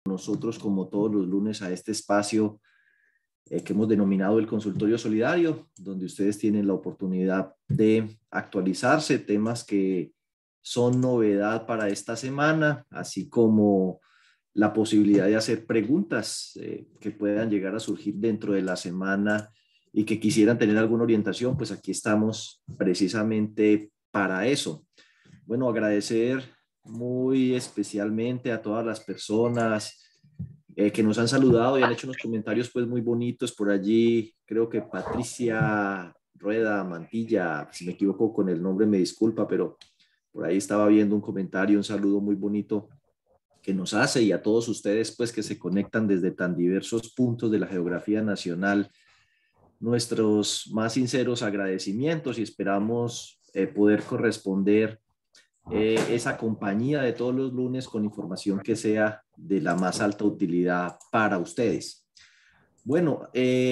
nosotros como todos los lunes a este espacio que hemos denominado el Consultorio Solidario, donde ustedes tienen la oportunidad de actualizarse temas que son novedad para esta semana, así como la posibilidad de hacer preguntas que puedan llegar a surgir dentro de la semana y que quisieran tener alguna orientación, pues aquí estamos precisamente para eso. Bueno, agradecer muy especialmente a todas las personas que nos han saludado y han hecho unos comentarios pues muy bonitos por allí. Creo que Patricia Rueda Mantilla, si me equivoco con el nombre me disculpa, pero por ahí estaba viendo un comentario, un saludo muy bonito que nos hace, y a todos ustedes pues que se conectan desde tan diversos puntos de la geografía nacional, nuestros más sinceros agradecimientos, y esperamos poder corresponder esa compañía de todos los lunes con información que sea de la más alta utilidad para ustedes. Bueno,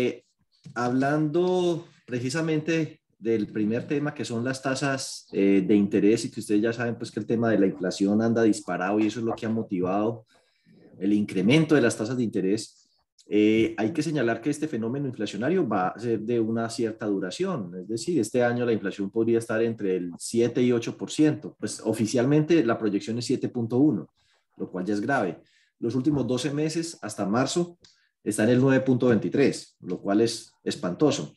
hablando precisamente del primer tema, que son las tasas de interés, y que ustedes ya saben pues que el tema de la inflación anda disparado y eso es lo que ha motivado el incremento de las tasas de interés. Hay que señalar que este fenómeno inflacionario va a ser de una cierta duración, es decir, este año la inflación podría estar entre el 7 y 8%, pues oficialmente la proyección es 7.1, lo cual ya es grave. Los últimos 12 meses hasta marzo está en el 9.23, lo cual es espantoso.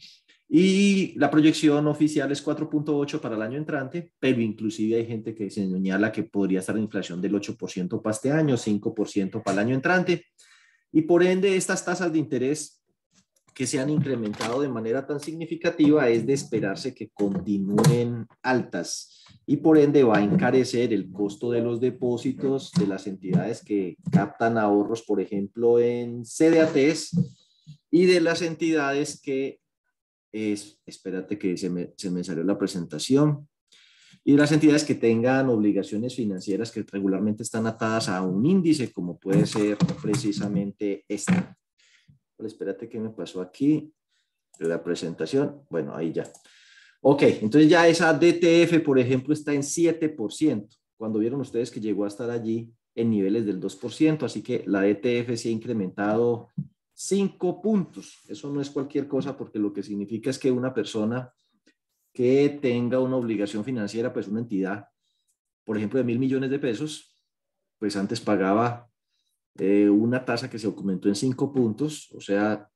Y la proyección oficial es 4.8 para el año entrante, pero inclusive hay gente que señala que podría estar en inflación del 8% para este año, 5% para el año entrante. Y por ende, estas tasas de interés que se han incrementado de manera tan significativa es de esperarse que continúen altas, y por ende va a encarecer el costo de los depósitos de las entidades que captan ahorros, por ejemplo, en CDATs, y de las entidades que espérate que se me salió la presentación, y las entidades que tengan obligaciones financieras que regularmente están atadas a un índice, como puede ser precisamente esta. Pero espérate que me pasó aquí la presentación. Bueno, ahí ya. Ok, entonces ya esa DTF, por ejemplo, está en 7%, cuando vieron ustedes que llegó a estar allí en niveles del 2%, así que la DTF se ha incrementado 5 puntos. Eso no es cualquier cosa, porque lo que significa es que una persona que tenga una obligación financiera, pues una entidad, por ejemplo, de 1.000 millones de pesos, pues antes pagaba una tasa que se aumentó en 5 puntos, o sea,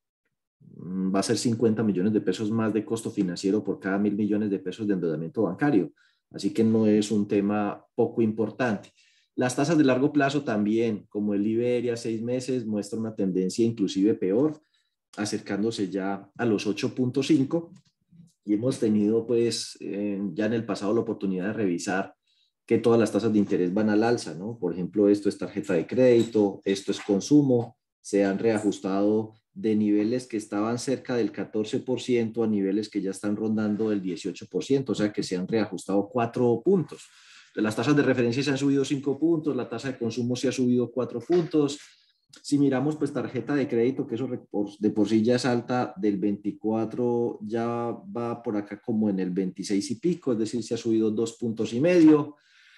va a ser 50 millones de pesos más de costo financiero por cada 1.000 millones de pesos de endeudamiento bancario. Así que no es un tema poco importante. Las tasas de largo plazo también, como el Iberia 6 meses, muestra una tendencia inclusive peor, acercándose ya a los 8.5, y hemos tenido pues ya en el pasado la oportunidad de revisar que todas las tasas de interés van al alza, ¿no? Por ejemplo, esto es tarjeta de crédito, esto es consumo, se han reajustado de niveles que estaban cerca del 14% a niveles que ya están rondando el 18%, o sea que se han reajustado 4 puntos. Las tasas de referencia se han subido 5 puntos, la tasa de consumo se ha subido 4 puntos. Si miramos pues tarjeta de crédito, que eso de por sí ya es alta, del 24 ya va por acá como en el 26 y pico, es decir, se ha subido 2 puntos y medio.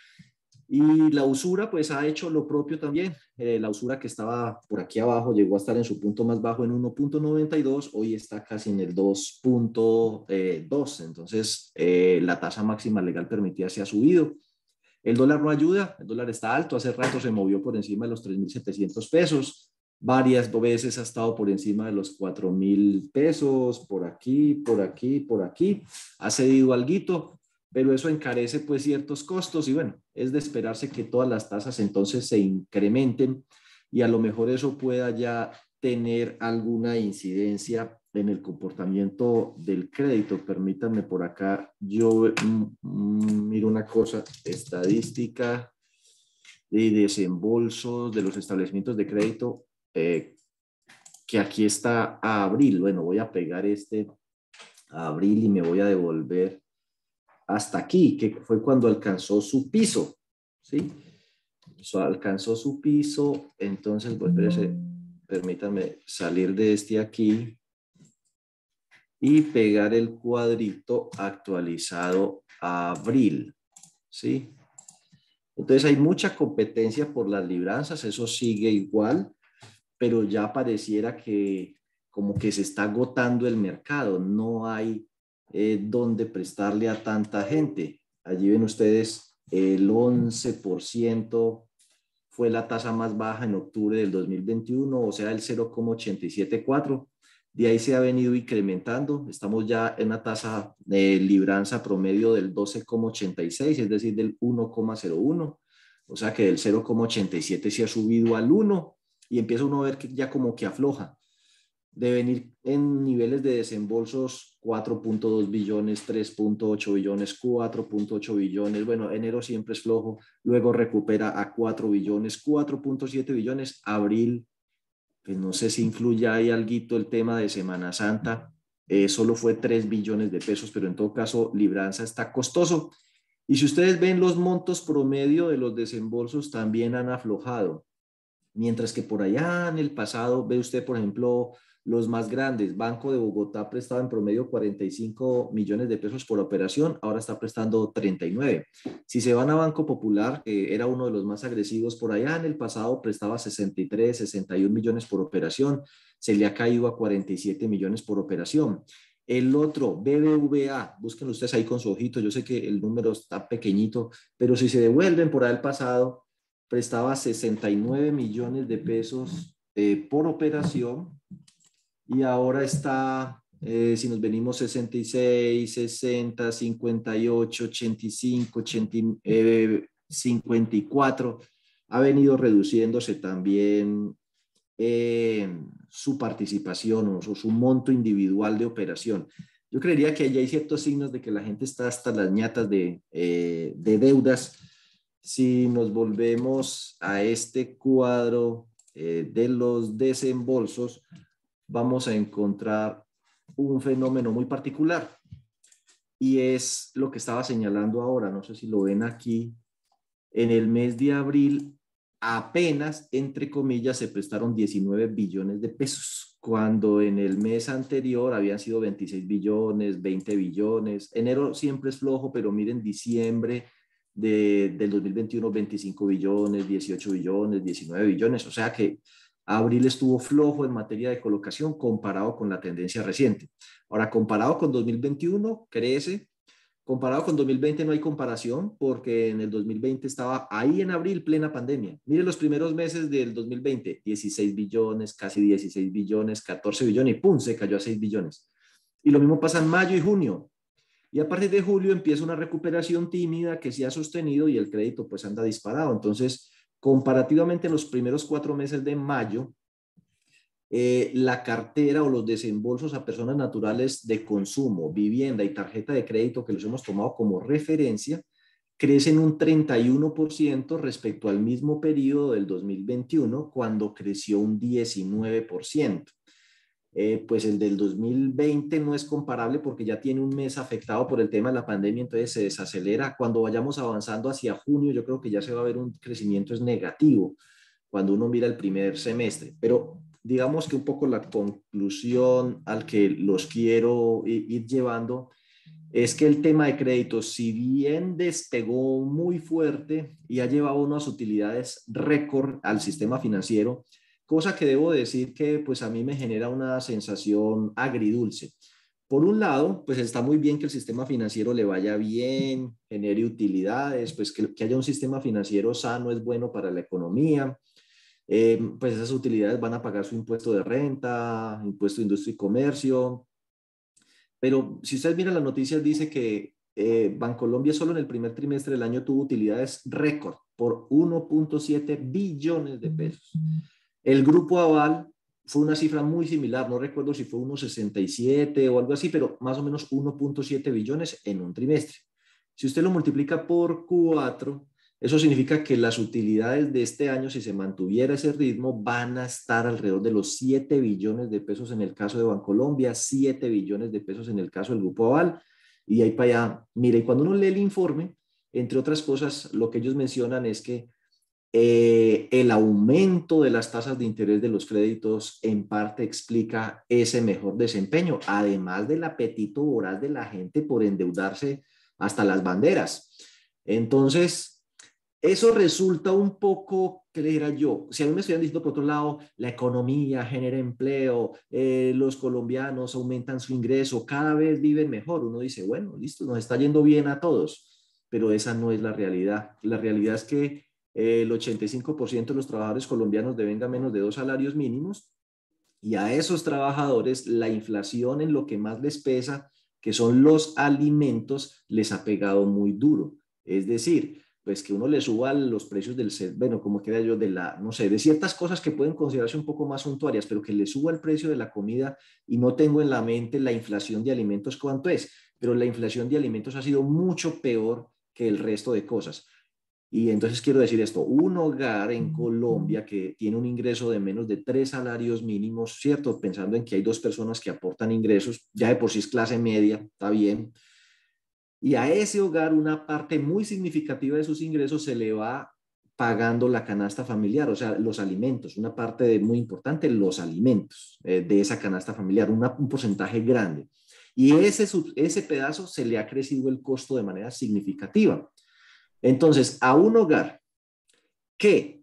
Y la usura pues ha hecho lo propio también. La usura que estaba por aquí abajo llegó a estar en su punto más bajo en 1.92, hoy está casi en el 2.2, entonces la tasa máxima legal permitida se ha subido. El dólar no ayuda, el dólar está alto, hace rato se movió por encima de los 3.700 pesos, varias veces ha estado por encima de los 4.000 pesos, por aquí, por aquí, por aquí, ha cedido alguito, pero eso encarece pues ciertos costos, y bueno, es de esperarse que todas las tasas entonces se incrementen, y a lo mejor eso pueda ya tener alguna incidencia en el comportamiento del crédito. Permítanme por acá, yo miro una cosa, estadística de desembolsos de los establecimientos de crédito, que aquí está a abril. Bueno, voy a pegar este a abril y me voy a devolver hasta aquí, que fue cuando alcanzó su piso, ¿sí? Alcanzó su piso, entonces, pues, permítanme salir de este aquí y pegar el cuadrito actualizado a abril, ¿sí? Entonces hay mucha competencia por las libranzas, eso sigue igual, pero ya pareciera que como que se está agotando el mercado, no hay dónde prestarle a tanta gente. Allí ven ustedes, el 11% fue la tasa más baja en octubre del 2021, o sea, el 0,874. De ahí se ha venido incrementando. Estamos ya en una tasa de libranza promedio del 12,86, es decir, del 1,01. O sea que del 0,87 se ha subido al 1 y empieza uno a ver que ya como que afloja de venir en niveles de desembolsos 4.2 billones, 3.8 billones, 4.8 billones. Bueno, enero siempre es flojo, luego recupera a 4 billones, 4.7 billones. Abril, pues no sé si influye ahí alguito el tema de Semana Santa, solo fue 3 billones de pesos, pero en todo caso, libranza está costoso. Y si ustedes ven los montos promedio de los desembolsos también han aflojado. Mientras que por allá en el pasado, ve usted, por ejemplo, los más grandes, Banco de Bogotá prestaba en promedio 45 millones de pesos por operación, ahora está prestando 39. Si se van a Banco Popular, que era uno de los más agresivos por allá en el pasado, prestaba 63, 61 millones por operación, se le ha caído a 47 millones por operación. El otro, BBVA, búsquenlo ustedes ahí con su ojito, yo sé que el número está pequeñito, pero si se devuelven por ahí el pasado, prestaba 69 millones de pesos por operación y ahora está, si nos venimos 66, 60, 58, 85, 80, 54, ha venido reduciéndose también su participación o su monto individual de operación. Yo creería que allí hay ciertos signos de que la gente está hasta las ñatas de deudas. Si nos volvemos a este cuadro de los desembolsos, vamos a encontrar un fenómeno muy particular y es lo que estaba señalando ahora, no sé si lo ven aquí, en el mes de abril apenas, entre comillas, se prestaron 19 billones de pesos, cuando en el mes anterior habían sido 26 billones, 20 billones. Enero siempre es flojo, pero miren diciembre del 2021, 25 billones, 18 billones, 19 billones. O sea que abril estuvo flojo en materia de colocación comparado con la tendencia reciente. Ahora, comparado con 2021, crece. Comparado con 2020 no hay comparación porque en el 2020 estaba ahí en abril plena pandemia. Mire los primeros meses del 2020, 16 billones, casi 16 billones, 14 billones y pum, se cayó a 6 billones. Y lo mismo pasa en mayo y junio. Y a partir de julio empieza una recuperación tímida que se ha sostenido y el crédito pues anda disparado. Entonces, comparativamente en los primeros 4 meses de mayo, la cartera o los desembolsos a personas naturales de consumo, vivienda y tarjeta de crédito que los hemos tomado como referencia, crecen un 31% respecto al mismo periodo del 2021, cuando creció un 19%. Pues el del 2020 no es comparable porque ya tiene un mes afectado por el tema de la pandemia, entonces se desacelera. Cuando vayamos avanzando hacia junio, yo creo que ya se va a ver un crecimiento es negativo cuando uno mira el primer semestre. Pero digamos que un poco la conclusión al que los quiero ir llevando es que el tema de créditos, si bien despegó muy fuerte y ha llevado unas utilidades récord al sistema financiero, cosa que debo decir que pues a mí me genera una sensación agridulce. Por un lado, pues está muy bien que el sistema financiero le vaya bien, genere utilidades, pues que haya un sistema financiero sano es bueno para la economía, pues esas utilidades van a pagar su impuesto de renta, impuesto de industria y comercio. Pero si ustedes miran las noticias, dice que Bancolombia solo en el primer trimestre del año tuvo utilidades récord por 1.7 billones de pesos. El Grupo Aval fue una cifra muy similar, no recuerdo si fue 1.67 o algo así, pero más o menos 1.7 billones en un trimestre. Si usted lo multiplica por 4, eso significa que las utilidades de este año, si se mantuviera ese ritmo, van a estar alrededor de los 7 billones de pesos en el caso de Bancolombia, 7 billones de pesos en el caso del Grupo Aval, y ahí para allá. Mira, y cuando uno lee el informe, entre otras cosas, lo que ellos mencionan es que el aumento de las tasas de interés de los créditos en parte explica ese mejor desempeño, además del apetito voraz de la gente por endeudarse hasta las banderas. Entonces, eso resulta un poco, ¿qué le dijera yo? Si a mí me estuvieran diciendo por otro lado, la economía genera empleo, los colombianos aumentan su ingreso, cada vez viven mejor, uno dice, bueno, listo, nos está yendo bien a todos, pero esa no es la realidad. La realidad es que el 85% de los trabajadores colombianos devengan menos de 2 salarios mínimos y a esos trabajadores la inflación en lo que más les pesa, que son los alimentos, les ha pegado muy duro. Es decir, pues que uno le suba los precios del, bueno, como queda yo, de la, no sé, de ciertas cosas que pueden considerarse un poco más suntuarias, pero que le suba el precio de la comida y no tengo en la mente la inflación de alimentos cuánto es, pero la inflación de alimentos ha sido mucho peor que el resto de cosas. Y entonces quiero decir esto, un hogar en Colombia que tiene un ingreso de menos de 3 salarios mínimos, ¿cierto? Pensando en que hay dos personas que aportan ingresos, ya de por sí es clase media, está bien. Y a ese hogar una parte muy significativa de sus ingresos se le va pagando la canasta familiar, o sea, los alimentos, una parte muy importante, los alimentos de esa canasta familiar, un porcentaje grande. Y ese pedazo se le ha crecido el costo de manera significativa. Entonces, a un hogar que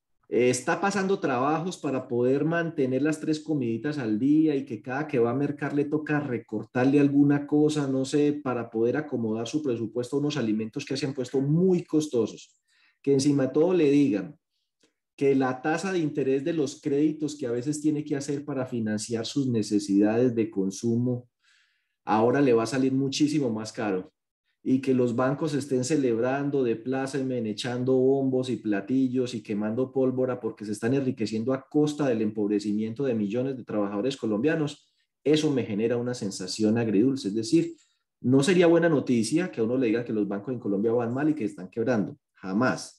está pasando trabajos para poder mantener las 3 comiditas al día y que cada que va a mercar le toca recortarle alguna cosa, no sé, para poder acomodar su presupuesto a unos alimentos que se han puesto muy costosos, que encima de todo le digan que la tasa de interés de los créditos que a veces tiene que hacer para financiar sus necesidades de consumo ahora le va a salir muchísimo más caro y que los bancos estén celebrando de pláceme, echando bombos y platillos y quemando pólvora porque se están enriqueciendo a costa del empobrecimiento de millones de trabajadores colombianos, eso me genera una sensación agridulce. Es decir, no sería buena noticia que a uno le diga que los bancos en Colombia van mal y que están quebrando, jamás.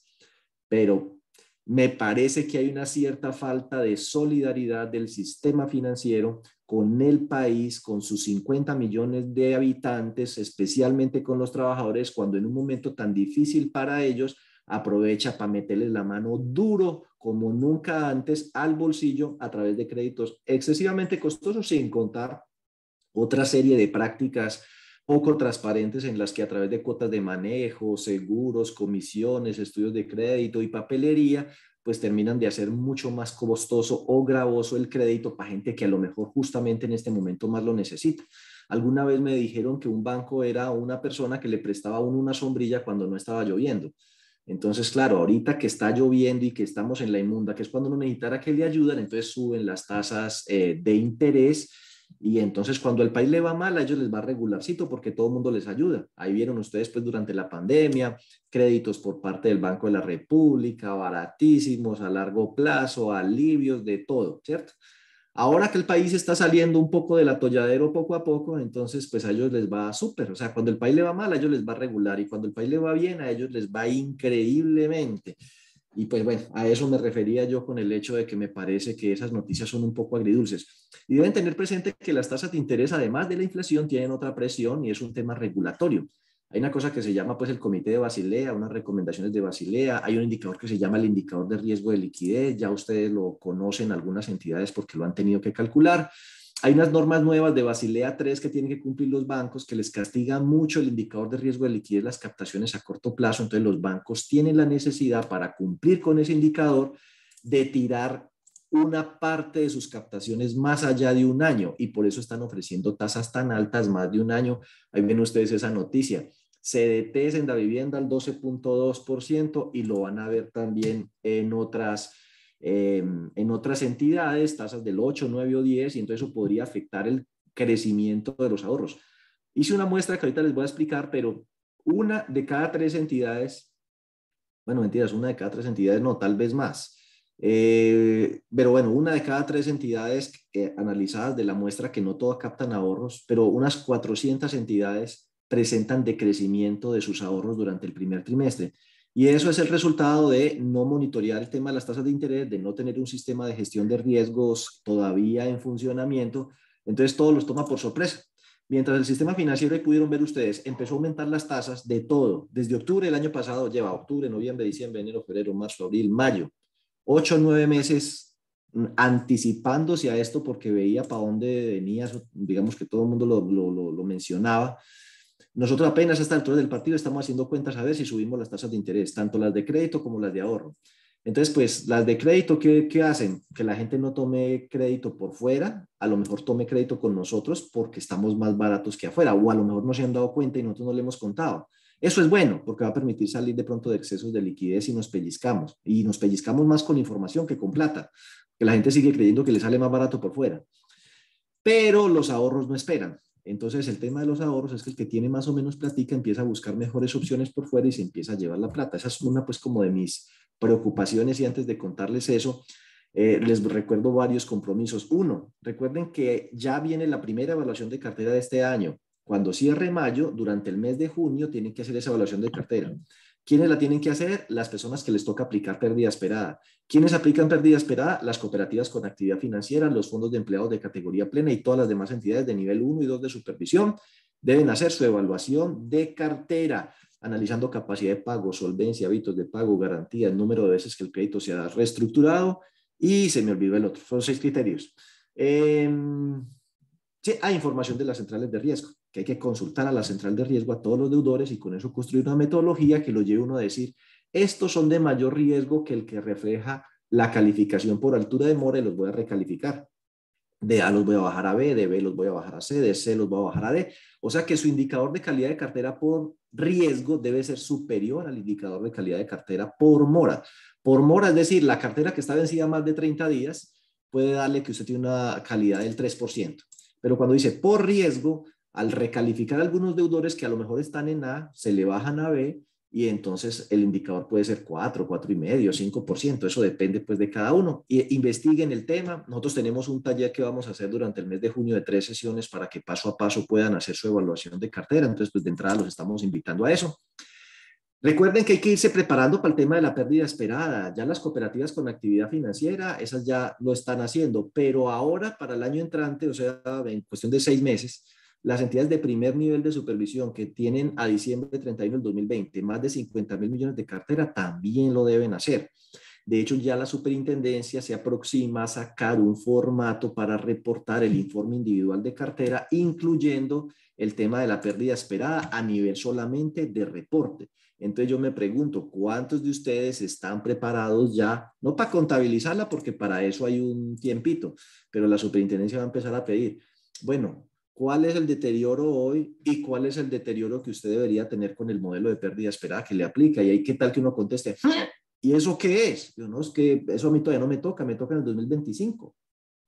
Pero me parece que hay una cierta falta de solidaridad del sistema financiero con el país, con sus 50 millones de habitantes, especialmente con los trabajadores, cuando en un momento tan difícil para ellos aprovecha para meterles la mano duro como nunca antes al bolsillo a través de créditos excesivamente costosos, sin contar otra serie de prácticas poco transparentes en las que a través de cuotas de manejo, seguros, comisiones, estudios de crédito y papelería, pues terminan de hacer mucho más costoso o gravoso el crédito para gente que a lo mejor justamente en este momento más lo necesita. Alguna vez me dijeron que un banco era una persona que le prestaba a uno una sombrilla cuando no estaba lloviendo. Entonces, claro, ahorita que está lloviendo y que estamos en la inmunda, que es cuando uno necesitara que le ayuden, entonces suben las tasas de interés y entonces cuando al país le va mal, a ellos les va regularcito porque todo el mundo les ayuda. Ahí vieron ustedes pues durante la pandemia, créditos por parte del Banco de la República, baratísimos, a largo plazo, alivios de todo, ¿cierto? Ahora que el país está saliendo un poco del atolladero poco a poco, entonces pues a ellos les va súper. O sea, cuando el país le va mal, a ellos les va regular y cuando el país le va bien, a ellos les va increíblemente. Y pues bueno, a eso me refería yo con el hecho de que me parece que esas noticias son un poco agridulces. Y deben tener presente que las tasas de interés, además de la inflación, tienen otra presión y es un tema regulatorio. Hay una cosa que se llama pues el Comité de Basilea, unas recomendaciones de Basilea, hay un indicador que se llama el indicador de riesgo de liquidez, ya ustedes lo conocen algunas entidades porque lo han tenido que calcular. Hay unas normas nuevas de Basilea 3 que tienen que cumplir los bancos que les castigan mucho el indicador de riesgo de liquidez, las captaciones a corto plazo. Entonces los bancos tienen la necesidad para cumplir con ese indicador de tirar una parte de sus captaciones más allá de un año y por eso están ofreciendo tasas tan altas, más de un año. Ahí ven ustedes esa noticia. CDTs en la vivienda al 12.2% y lo van a ver también en otras entidades, tasas del 8, 9 o 10, y entonces eso podría afectar el crecimiento de los ahorros. Hice una muestra que ahorita les voy a explicar, pero una de cada 3 entidades, bueno, mentiras, una de cada 3 entidades, no, tal vez más. Pero bueno, una de cada 3 entidades analizadas de la muestra, que no todas captan ahorros, pero unas 400 entidades presentan decrecimiento de sus ahorros durante el primer trimestre. Y eso es el resultado de no monitorear el tema de las tasas de interés, de no tener un sistema de gestión de riesgos todavía en funcionamiento. Entonces todo los toma por sorpresa. Mientras el sistema financiero, y pudieron ver ustedes, empezó a aumentar las tasas de todo. Desde octubre del año pasado, lleva octubre, noviembre, diciembre, enero, febrero, marzo, abril, mayo. 8 o 9 meses anticipándose a esto porque veía para dónde venía, digamos que todo el mundo lo mencionaba. Nosotros apenas a esta altura del partido estamos haciendo cuentas a ver si subimos las tasas de interés, tanto las de crédito como las de ahorro. Entonces, pues las de crédito, ¿qué hacen? Que la gente no tome crédito por fuera, a lo mejor tome crédito con nosotros porque estamos más baratos que afuera, o a lo mejor no se han dado cuenta y nosotros no le hemos contado. Eso es bueno porque va a permitir salir de pronto de excesos de liquidez y nos pellizcamos más con información que con plata, que la gente sigue creyendo que le sale más barato por fuera. Pero los ahorros no esperan. Entonces, el tema de los ahorros es que el que tiene más o menos platica empieza a buscar mejores opciones por fuera y se empieza a llevar la plata. Esa es una, pues, como de mis preocupaciones. Y antes de contarles eso, les recuerdo varios compromisos. Uno, recuerden que ya viene la primera evaluación de cartera de este año. Cuando cierre mayo, durante el mes de junio, tienen que hacer esa evaluación de cartera. ¿Quiénes la tienen que hacer? Las personas que les toca aplicar pérdida esperada. ¿Quiénes aplican pérdida esperada? Las cooperativas con actividad financiera, los fondos de empleados de categoría plena y todas las demás entidades de nivel 1 y 2 de supervisión deben hacer su evaluación de cartera, analizando capacidad de pago, solvencia, hábitos de pago, garantías, número de veces que el crédito se ha reestructurado y se me olvidó el otro. Son 6 criterios. Sí, hay información de las centrales de riesgo, que hay que consultar a la central de riesgo, a todos los deudores y con eso construir una metodología que lo lleve uno a decir, estos son de mayor riesgo que el que refleja la calificación por altura de mora y los voy a recalificar. De A los voy a bajar a B, de B los voy a bajar a C, de C los voy a bajar a D. O sea que su indicador de calidad de cartera por riesgo debe ser superior al indicador de calidad de cartera por mora. Por mora, es decir, la cartera que está vencida más de 30 días puede darle que usted tiene una calidad del 3%. Pero cuando dice por riesgo, al recalificar algunos deudores que a lo mejor están en A, se le bajan a B y entonces el indicador puede ser 4, 4,5, 5%. Eso depende pues de cada uno. Y investiguen el tema. Nosotros tenemos un taller que vamos a hacer durante el mes de junio de 3 sesiones para que paso a paso puedan hacer su evaluación de cartera. Entonces, pues de entrada los estamos invitando a eso. Recuerden que hay que irse preparando para el tema de la pérdida esperada. Ya las cooperativas con actividad financiera, esas ya lo están haciendo, pero ahora para el año entrante, o sea, en cuestión de 6 meses, las entidades de primer nivel de supervisión que tienen a diciembre 31 del 2020 más de 50.000 millones de cartera también lo deben hacer. De hecho, ya la superintendencia se aproxima a sacar un formato para reportar el informe individual de cartera, incluyendo el tema de la pérdida esperada a nivel solamente de reporte. Entonces yo me pregunto, ¿cuántos de ustedes están preparados ya? No para contabilizarla, porque para eso hay un tiempito, pero la superintendencia va a empezar a pedir, bueno, ¿cuál es el deterioro hoy y cuál es el deterioro que usted debería tener con el modelo de pérdida esperada que le aplica? Y ahí, ¿qué tal que uno conteste? ¿Y eso qué es? Yo, no, es que eso a mí todavía no me toca en el 2025.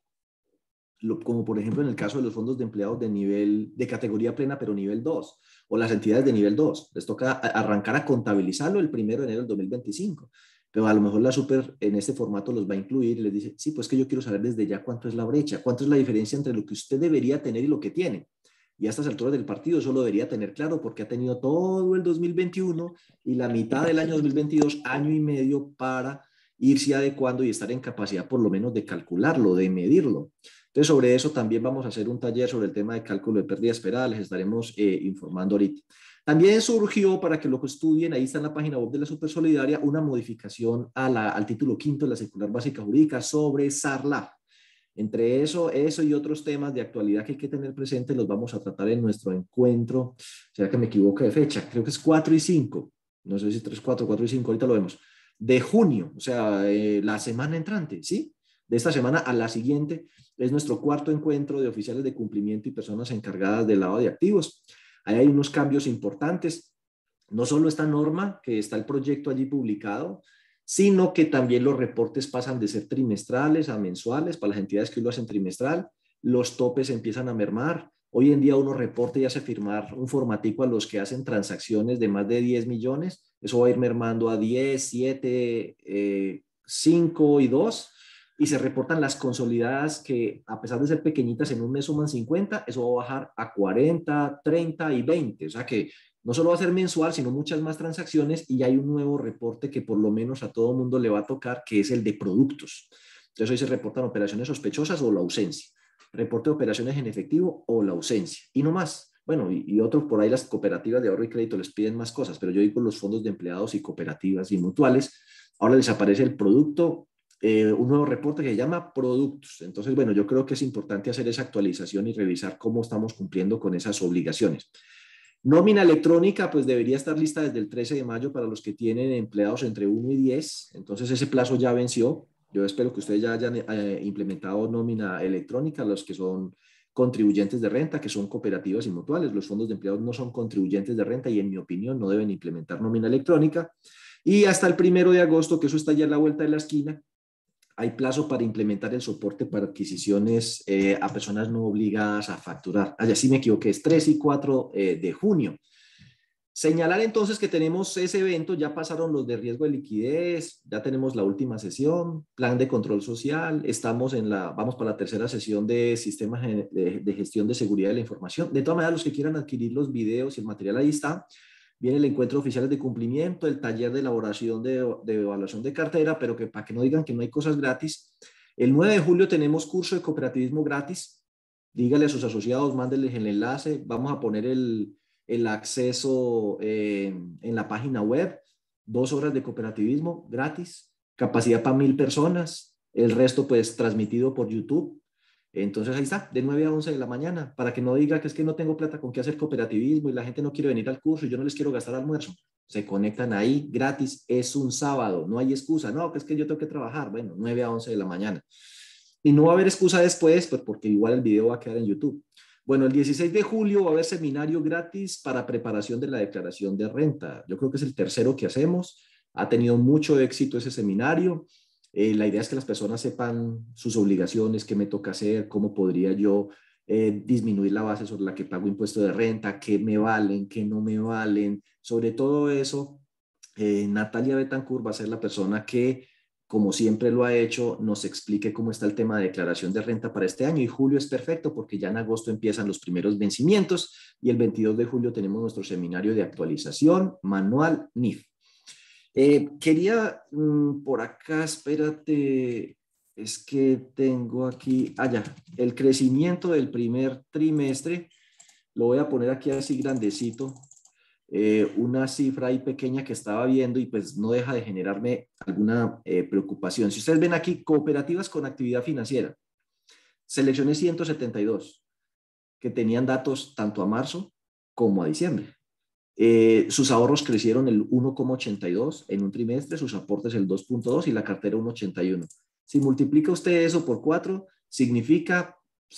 Como por ejemplo en el caso de los fondos de empleados de categoría plena, pero nivel 2, o las entidades de nivel 2. Les toca arrancar a contabilizarlo el 1 de enero del 2025. Pero a lo mejor la super en este formato los va a incluir y les dice, sí, pues que yo quiero saber desde ya cuánto es la brecha, cuánto es la diferencia entre lo que usted debería tener y lo que tiene. Y a estas alturas del partido eso lo debería tener claro porque ha tenido todo el 2021 y la mitad del año 2022, año y medio para irse adecuando y estar en capacidad por lo menos de calcularlo, de medirlo. Entonces, sobre eso también vamos a hacer un taller sobre el tema de cálculo de pérdida esperada, les estaremos informando ahorita. También surgió, para que lo estudien, ahí está en la página web de la Supersolidaria, una modificación al título quinto de la circular básica jurídica sobre SARLAF. Entre eso y otros temas de actualidad que hay que tener presente, los vamos a tratar en nuestro encuentro. ¿Será que me equivoco de fecha? Creo que es 4 y 5. No sé si 3, 4, 4 y 5, ahorita lo vemos. De junio, o sea, la semana entrante, ¿sí? De esta semana a la siguiente es nuestro cuarto encuentro de oficiales de cumplimiento y personas encargadas del lavado de activos. Ahí hay unos cambios importantes. No solo esta norma, que está el proyecto allí publicado, sino que también los reportes pasan de ser trimestrales a mensuales para las entidades que lo hacen trimestral, los topes empiezan a mermar. Hoy en día uno reporte y hace firmar un formatico a los que hacen transacciones de más de 10 millones, eso va a ir mermando a 10, 7, 5 y 2, y se reportan las consolidadas que a pesar de ser pequeñitas en un mes suman 50, eso va a bajar a 40, 30 y 20, o sea que no solo va a ser mensual, sino muchas más transacciones y hay un nuevo reporte que por lo menos a todo mundo le va a tocar, que es el de productos. Entonces hoy se reportan operaciones sospechosas o la ausencia, reporte de operaciones en efectivo o la ausencia y no más. Bueno, y otros por ahí las cooperativas de ahorro y crédito les piden más cosas, pero yo digo los fondos de empleados y cooperativas y mutuales, ahora les aparece el producto, un nuevo reporte que se llama productos. Entonces, bueno, yo creo que es importante hacer esa actualización y revisar cómo estamos cumpliendo con esas obligaciones. Nómina electrónica, pues debería estar lista desde el 13 de mayo para los que tienen empleados entre 1 y 10. Entonces ese plazo ya venció. Yo espero que ustedes ya hayan implementado nómina electrónica, los que son contribuyentes de renta, que son cooperativas y mutuales. Los fondos de empleados no son contribuyentes de renta y en mi opinión no deben implementar nómina electrónica. Y hasta el 1 de agosto, que eso está ya a la vuelta de la esquina, hay plazo para implementar el soporte para adquisiciones a personas no obligadas a facturar. Allá sí me equivoqué, es 3 y 4 de junio. Señalar entonces que tenemos ese evento, ya pasaron los de riesgo de liquidez, ya tenemos la última sesión, plan de control social, vamos para la tercera sesión de sistemas de gestión de seguridad de la información. De todas maneras, los que quieran adquirir los videos y el material ahí está. Viene el encuentro oficiales de cumplimiento, el taller de elaboración de evaluación de cartera, pero que para que no digan que no hay cosas gratis. El 9 de julio tenemos curso de cooperativismo gratis. Dígale a sus asociados, mándenles el enlace. Vamos a poner el acceso en la página web. 2 horas de cooperativismo gratis. Capacidad para 1000 personas. El resto pues transmitido por YouTube. Entonces ahí está, de 9 a 11 de la mañana, para que no diga que es que no tengo plata con qué hacer cooperativismo y la gente no quiere venir al curso y yo no les quiero gastar almuerzo. Se conectan ahí gratis, es un sábado, no hay excusa, no, que es que yo tengo que trabajar, bueno, 9 a 11 de la mañana. Y no va a haber excusa después, pues porque igual el video va a quedar en YouTube. Bueno, el 16 de julio va a haber seminario gratis para preparación de la declaración de renta. Yo creo que es el tercero que hacemos. Ha tenido mucho éxito ese seminario. La idea es que las personas sepan sus obligaciones, qué me toca hacer, cómo podría yo disminuir la base sobre la que pago impuesto de renta, qué me valen, qué no me valen. Sobre todo eso, Natalia Betancourt va a ser la persona que, como siempre lo ha hecho, nos explique cómo está el tema de declaración de renta para este año. Y julio es perfecto porque ya en agosto empiezan los primeros vencimientos y el 22 de julio tenemos nuestro seminario de actualización manual NIF. Quería por acá, espérate, es que tengo aquí, ya, el crecimiento del primer trimestre, lo voy a poner aquí así grandecito, una cifra ahí pequeña que estaba viendo y pues no deja de generarme alguna preocupación. Si ustedes ven aquí, cooperativas con actividad financiera, seleccioné 172 que tenían datos tanto a marzo como a diciembre. Sus ahorros crecieron el 1,82 en un trimestre, sus aportes el 2,2 y la cartera 1,81. Si multiplica usted eso por 4, significa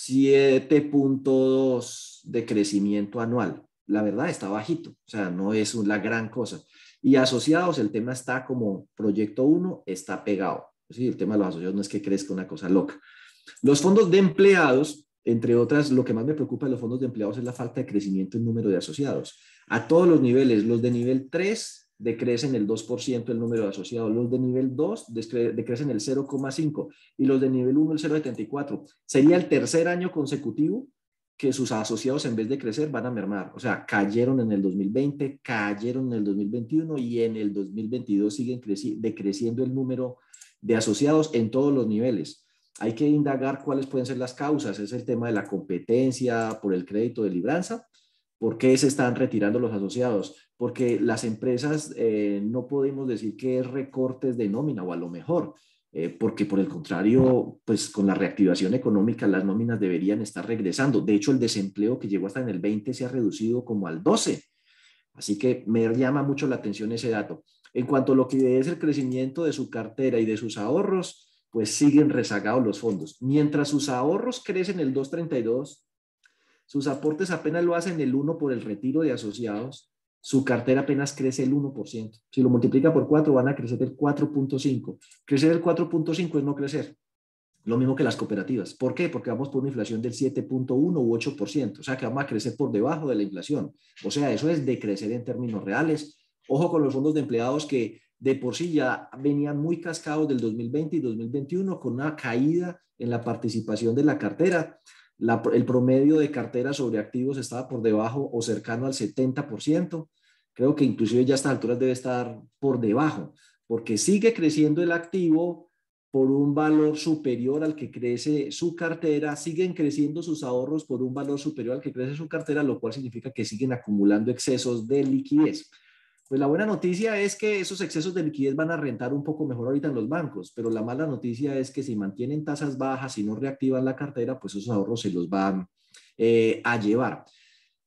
7,2 de crecimiento anual. La verdad está bajito, o sea, no es la gran cosa. Y asociados, el tema está como proyecto 1, está pegado. Sí, el tema de los asociados no es que crezca una cosa loca. Los fondos de empleados, entre otras, lo que más me preocupa de los fondos de empleados es la falta de crecimiento en número de asociados. A todos los niveles, los de nivel 3 decrecen el 2% el número de asociados, los de nivel 2 decrecen el 0,5% y los de nivel 1 el 0,74%. Sería el tercer año consecutivo que sus asociados en vez de crecer van a mermar. O sea, cayeron en el 2020, cayeron en el 2021 y en el 2022 siguen decreciendo el número de asociados en todos los niveles. Hay que indagar cuáles pueden ser las causas. Es el tema de la competencia por el crédito de libranza. ¿Por qué se están retirando los asociados? Porque las empresas no podemos decir que es recortes de nómina o a lo mejor, porque por el contrario, pues con la reactivación económica las nóminas deberían estar regresando. De hecho, el desempleo que llegó hasta en el 20 se ha reducido como al 12. Así que me llama mucho la atención ese dato. En cuanto a lo que es el crecimiento de su cartera y de sus ahorros, pues siguen rezagados los fondos. Mientras sus ahorros crecen el 2,32, sus aportes apenas lo hacen el 1 por el retiro de asociados, su cartera apenas crece el 1%. Si lo multiplica por 4, van a crecer el 4,5. Crecer el 4,5 es no crecer. Lo mismo que las cooperativas. ¿Por qué? Porque vamos por una inflación del 7,1 u 8%. O sea que vamos a crecer por debajo de la inflación. O sea, eso es decrecer en términos reales. Ojo con los fondos de empleados que de por sí ya venían muy cascados del 2020 y 2021 con una caída en la participación de la cartera. El promedio de cartera sobre activos estaba por debajo o cercano al 70%. Creo que inclusive ya a estas alturas debe estar por debajo, porque sigue creciendo el activo por un valor superior al que crece su cartera, siguen creciendo sus ahorros por un valor superior al que crece su cartera, lo cual significa que siguen acumulando excesos de liquidez. Pues la buena noticia es que esos excesos de liquidez van a rentar un poco mejor ahorita en los bancos, pero la mala noticia es que si mantienen tasas bajas y no reactivan la cartera, pues esos ahorros se los van a llevar.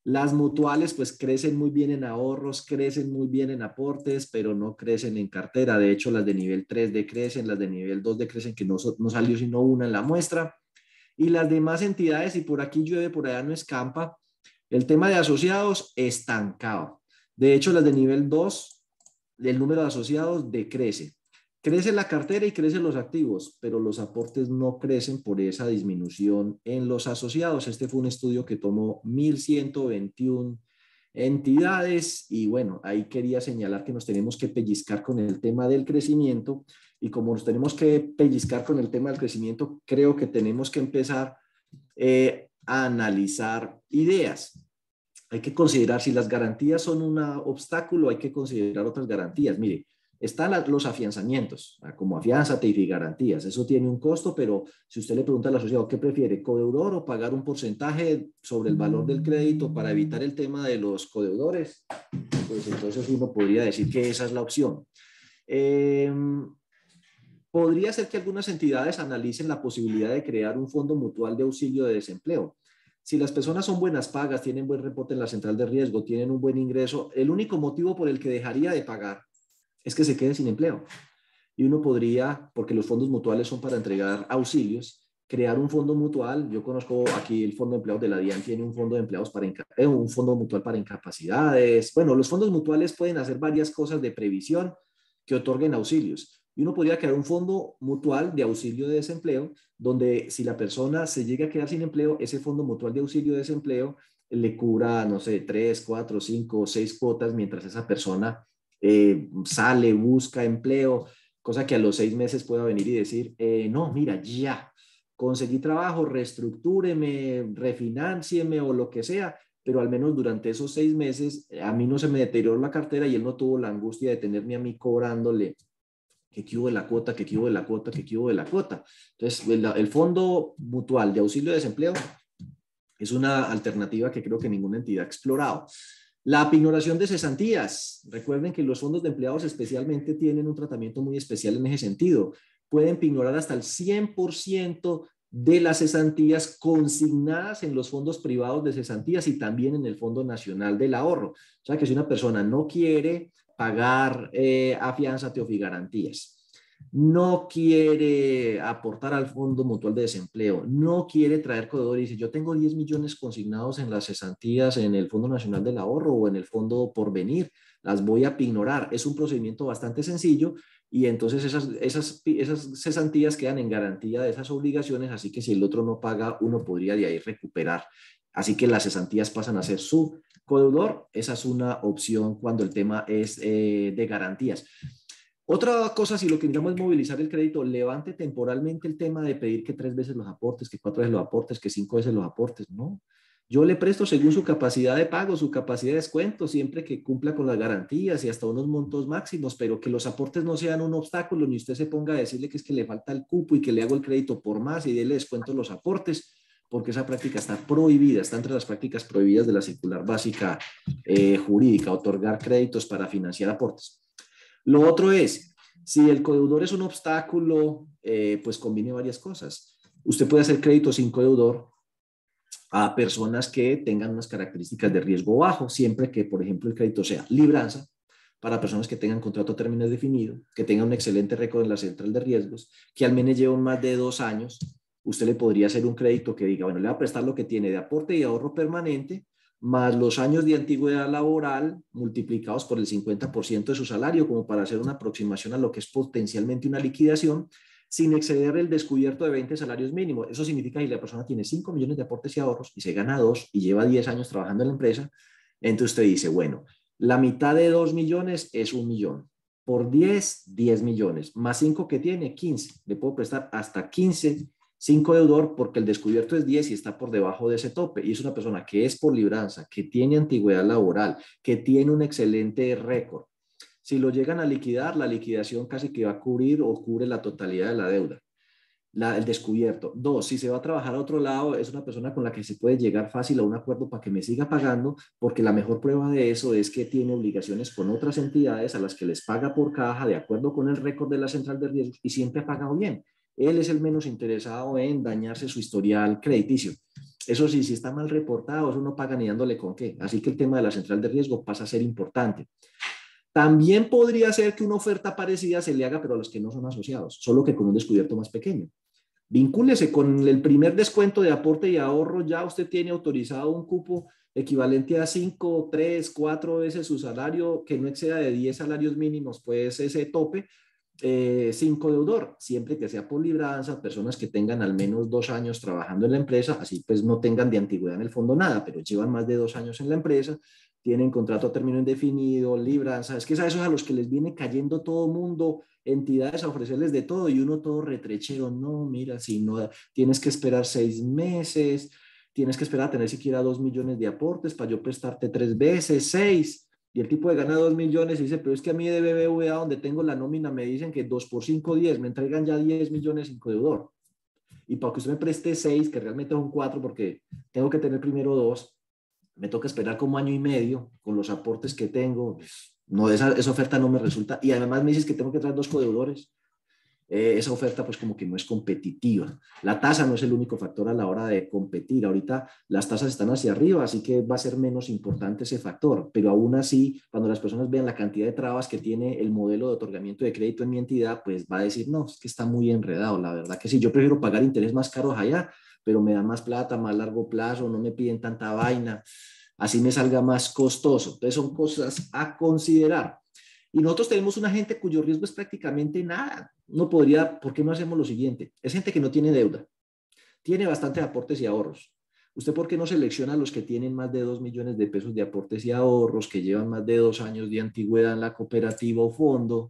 Las mutuales pues crecen muy bien en ahorros, crecen muy bien en aportes, pero no crecen en cartera. De hecho, las de nivel 3 decrecen, las de nivel 2 decrecen, que no salió sino una en la muestra. Y las demás entidades, y por aquí llueve, por allá no escampa, el tema de asociados estancado. De hecho, las de nivel 2, el número de asociados decrece. Crece la cartera y crecen los activos, pero los aportes no crecen por esa disminución en los asociados. Este fue un estudio que tomó 1.121 entidades y bueno, ahí quería señalar que nos tenemos que pellizcar con el tema del crecimiento y como nos tenemos que pellizcar con el tema del crecimiento, creo que tenemos que empezar a analizar ideas. Hay que considerar si las garantías son un obstáculo, hay que considerar otras garantías. Mire, están los afianzamientos, como afianzate y garantías. Eso tiene un costo, pero si usted le pregunta al asociado, ¿qué prefiere, codeudor o pagar un porcentaje sobre el valor del crédito para evitar el tema de los codeudores? Pues entonces uno podría decir que esa es la opción. Podría ser que algunas entidades analicen la posibilidad de crear un fondo mutual de auxilio de desempleo. Si las personas son buenas pagas, tienen buen reporte en la central de riesgo, tienen un buen ingreso, el único motivo por el que dejaría de pagar es que se quede sin empleo. Y uno podría, porque los fondos mutuales son para entregar auxilios, crear un fondo mutual. Yo conozco aquí el Fondo de Empleados de la DIAN, tiene un fondo de empleados para un fondo mutual para incapacidades. Bueno, los fondos mutuales pueden hacer varias cosas de previsión que otorguen auxilios. Y uno podría crear un fondo mutual de auxilio de desempleo, donde si la persona se llega a quedar sin empleo, ese fondo mutual de auxilio de desempleo le cubra, no sé, 3, 4, 5, 6 cuotas mientras esa persona sale, busca empleo, cosa que a los 6 meses pueda venir y decir, no, mira, ya, conseguí trabajo, reestructúreme, refinancieme o lo que sea, pero al menos durante esos 6 meses a mí no se me deterioró la cartera y él no tuvo la angustia de tenerme a mí cobrándole que hubo de la cuota, que hubo de la cuota, que hubo de la cuota. Entonces, el Fondo Mutual de Auxilio de Desempleo es una alternativa que creo que ninguna entidad ha explorado. La pignoración de cesantías. Recuerden que los fondos de empleados especialmente tienen un tratamiento muy especial en ese sentido. Pueden pignorar hasta el 100% de las cesantías consignadas en los fondos privados de cesantías y también en el Fondo Nacional del Ahorro. O sea que si una persona no quiere pagar afianzate o garantías, no quiere aportar al Fondo Mutual de Desempleo, no quiere traer corredor y dice, yo tengo 10 millones consignados en las cesantías en el Fondo Nacional del Ahorro o en el Fondo Porvenir, las voy a pignorar. Es un procedimiento bastante sencillo y entonces esas cesantías quedan en garantía de esas obligaciones, así que si el otro no paga, uno podría de ahí recuperar. Así que las cesantías pasan a ser su codeudor. Esa es una opción cuando el tema es de garantías. Otra cosa, si lo que queremos es movilizar el crédito, levante temporalmente el tema de pedir que 3 veces los aportes, que 4 veces los aportes, que 5 veces los aportes. No, yo le presto según su capacidad de pago, su capacidad de descuento, siempre que cumpla con las garantías y hasta unos montos máximos, pero que los aportes no sean un obstáculo, ni usted se ponga a decirle que es que le falta el cupo y que le hago el crédito por más y déle descuento los aportes, porque esa práctica está prohibida, está entre las prácticas prohibidas de la circular básica jurídica, otorgar créditos para financiar aportes. Lo otro es, si el codeudor es un obstáculo, pues combine varias cosas. Usted puede hacer crédito sin codeudor a personas que tengan unas características de riesgo bajo, siempre que, por ejemplo, el crédito sea libranza, para personas que tengan contrato a término definido, que tengan un excelente récord en la central de riesgos, que al menos lleven más de 2 años. Usted le podría hacer un crédito que diga, bueno, le va a prestar lo que tiene de aporte y ahorro permanente, más los años de antigüedad laboral multiplicados por el 50% de su salario, como para hacer una aproximación a lo que es potencialmente una liquidación, sin exceder el descubierto de 20 salarios mínimos. Eso significa que la persona tiene 5 millones de aportes y ahorros y se gana 2 y lleva 10 años trabajando en la empresa. Entonces usted dice, bueno, la mitad de 2 millones es 1 millón. Por 10, 10 millones. Más 5 que tiene, 15. Le puedo prestar hasta 15 sin codeudor porque el descubierto es 10 y está por debajo de ese tope. Y es una persona que es por libranza, que tiene antigüedad laboral, que tiene un excelente récord. Si lo llegan a liquidar, la liquidación casi que va a cubrir o cubre la totalidad de la deuda. El descubierto. 2, si se va a trabajar a otro lado, es una persona con la que se puede llegar fácil a un acuerdo para que me siga pagando, porque la mejor prueba de eso es que tiene obligaciones con otras entidades a las que les paga por caja de acuerdo con el récord de la central de riesgos y siempre ha pagado bien. Él es el menos interesado en dañarse su historial crediticio. Eso sí, si está mal reportado, eso no paga ni dándole con qué. Así que el tema de la central de riesgo pasa a ser importante. También podría ser que una oferta parecida se le haga, pero a los que no son asociados, solo que con un descubierto más pequeño. Vincúlese con el primer descuento de aporte y ahorro, ya usted tiene autorizado un cupo equivalente a 5, 3, 4 veces su salario, que no exceda de 10 salarios mínimos, pues ese tope, sin codeudor, siempre que sea por libranza, personas que tengan al menos 2 años trabajando en la empresa, así pues no tengan de antigüedad en el fondo nada, pero llevan más de 2 años en la empresa, tienen contrato a término indefinido, libranza, es que a esos a los que les viene cayendo todo mundo, entidades a ofrecerles de todo y uno todo retrechero, no, mira, si no, tienes que esperar 6 meses, tienes que esperar a tener siquiera 2 millones de aportes para yo prestarte 3 veces, 6, y el tipo de gana 2 millones y dice, pero es que a mí de BBVA donde tengo la nómina me dicen que 2 por 5, 10, me entregan ya 10 millones sin deudor. Y para que usted me preste 6, que realmente son 4 porque tengo que tener primero 2, me toca esperar como año y medio con los aportes que tengo. Pues, no, esa oferta no me resulta. Y además me dices que tengo que traer 2 codeudores. Esa oferta pues como que no es competitiva. La tasa no es el único factor a la hora de competir. Ahorita las tasas están hacia arriba, así que va a ser menos importante ese factor, pero aún así, cuando las personas vean la cantidad de trabas que tiene el modelo de otorgamiento de crédito en mi entidad, pues va a decir, no, es que está muy enredado, la verdad que sí, yo prefiero pagar intereses más caros allá, pero me da más plata, más largo plazo, no me piden tanta vaina, así me salga más costoso. Entonces son cosas a considerar. Y nosotros tenemos una gente cuyo riesgo es prácticamente nada. No podría, ¿por qué no hacemos lo siguiente? Es gente que no tiene deuda, tiene bastantes aportes y ahorros. ¿Usted por qué no selecciona a los que tienen más de 2 millones de pesos de aportes y ahorros, que llevan más de 2 años de antigüedad en la cooperativa o fondo,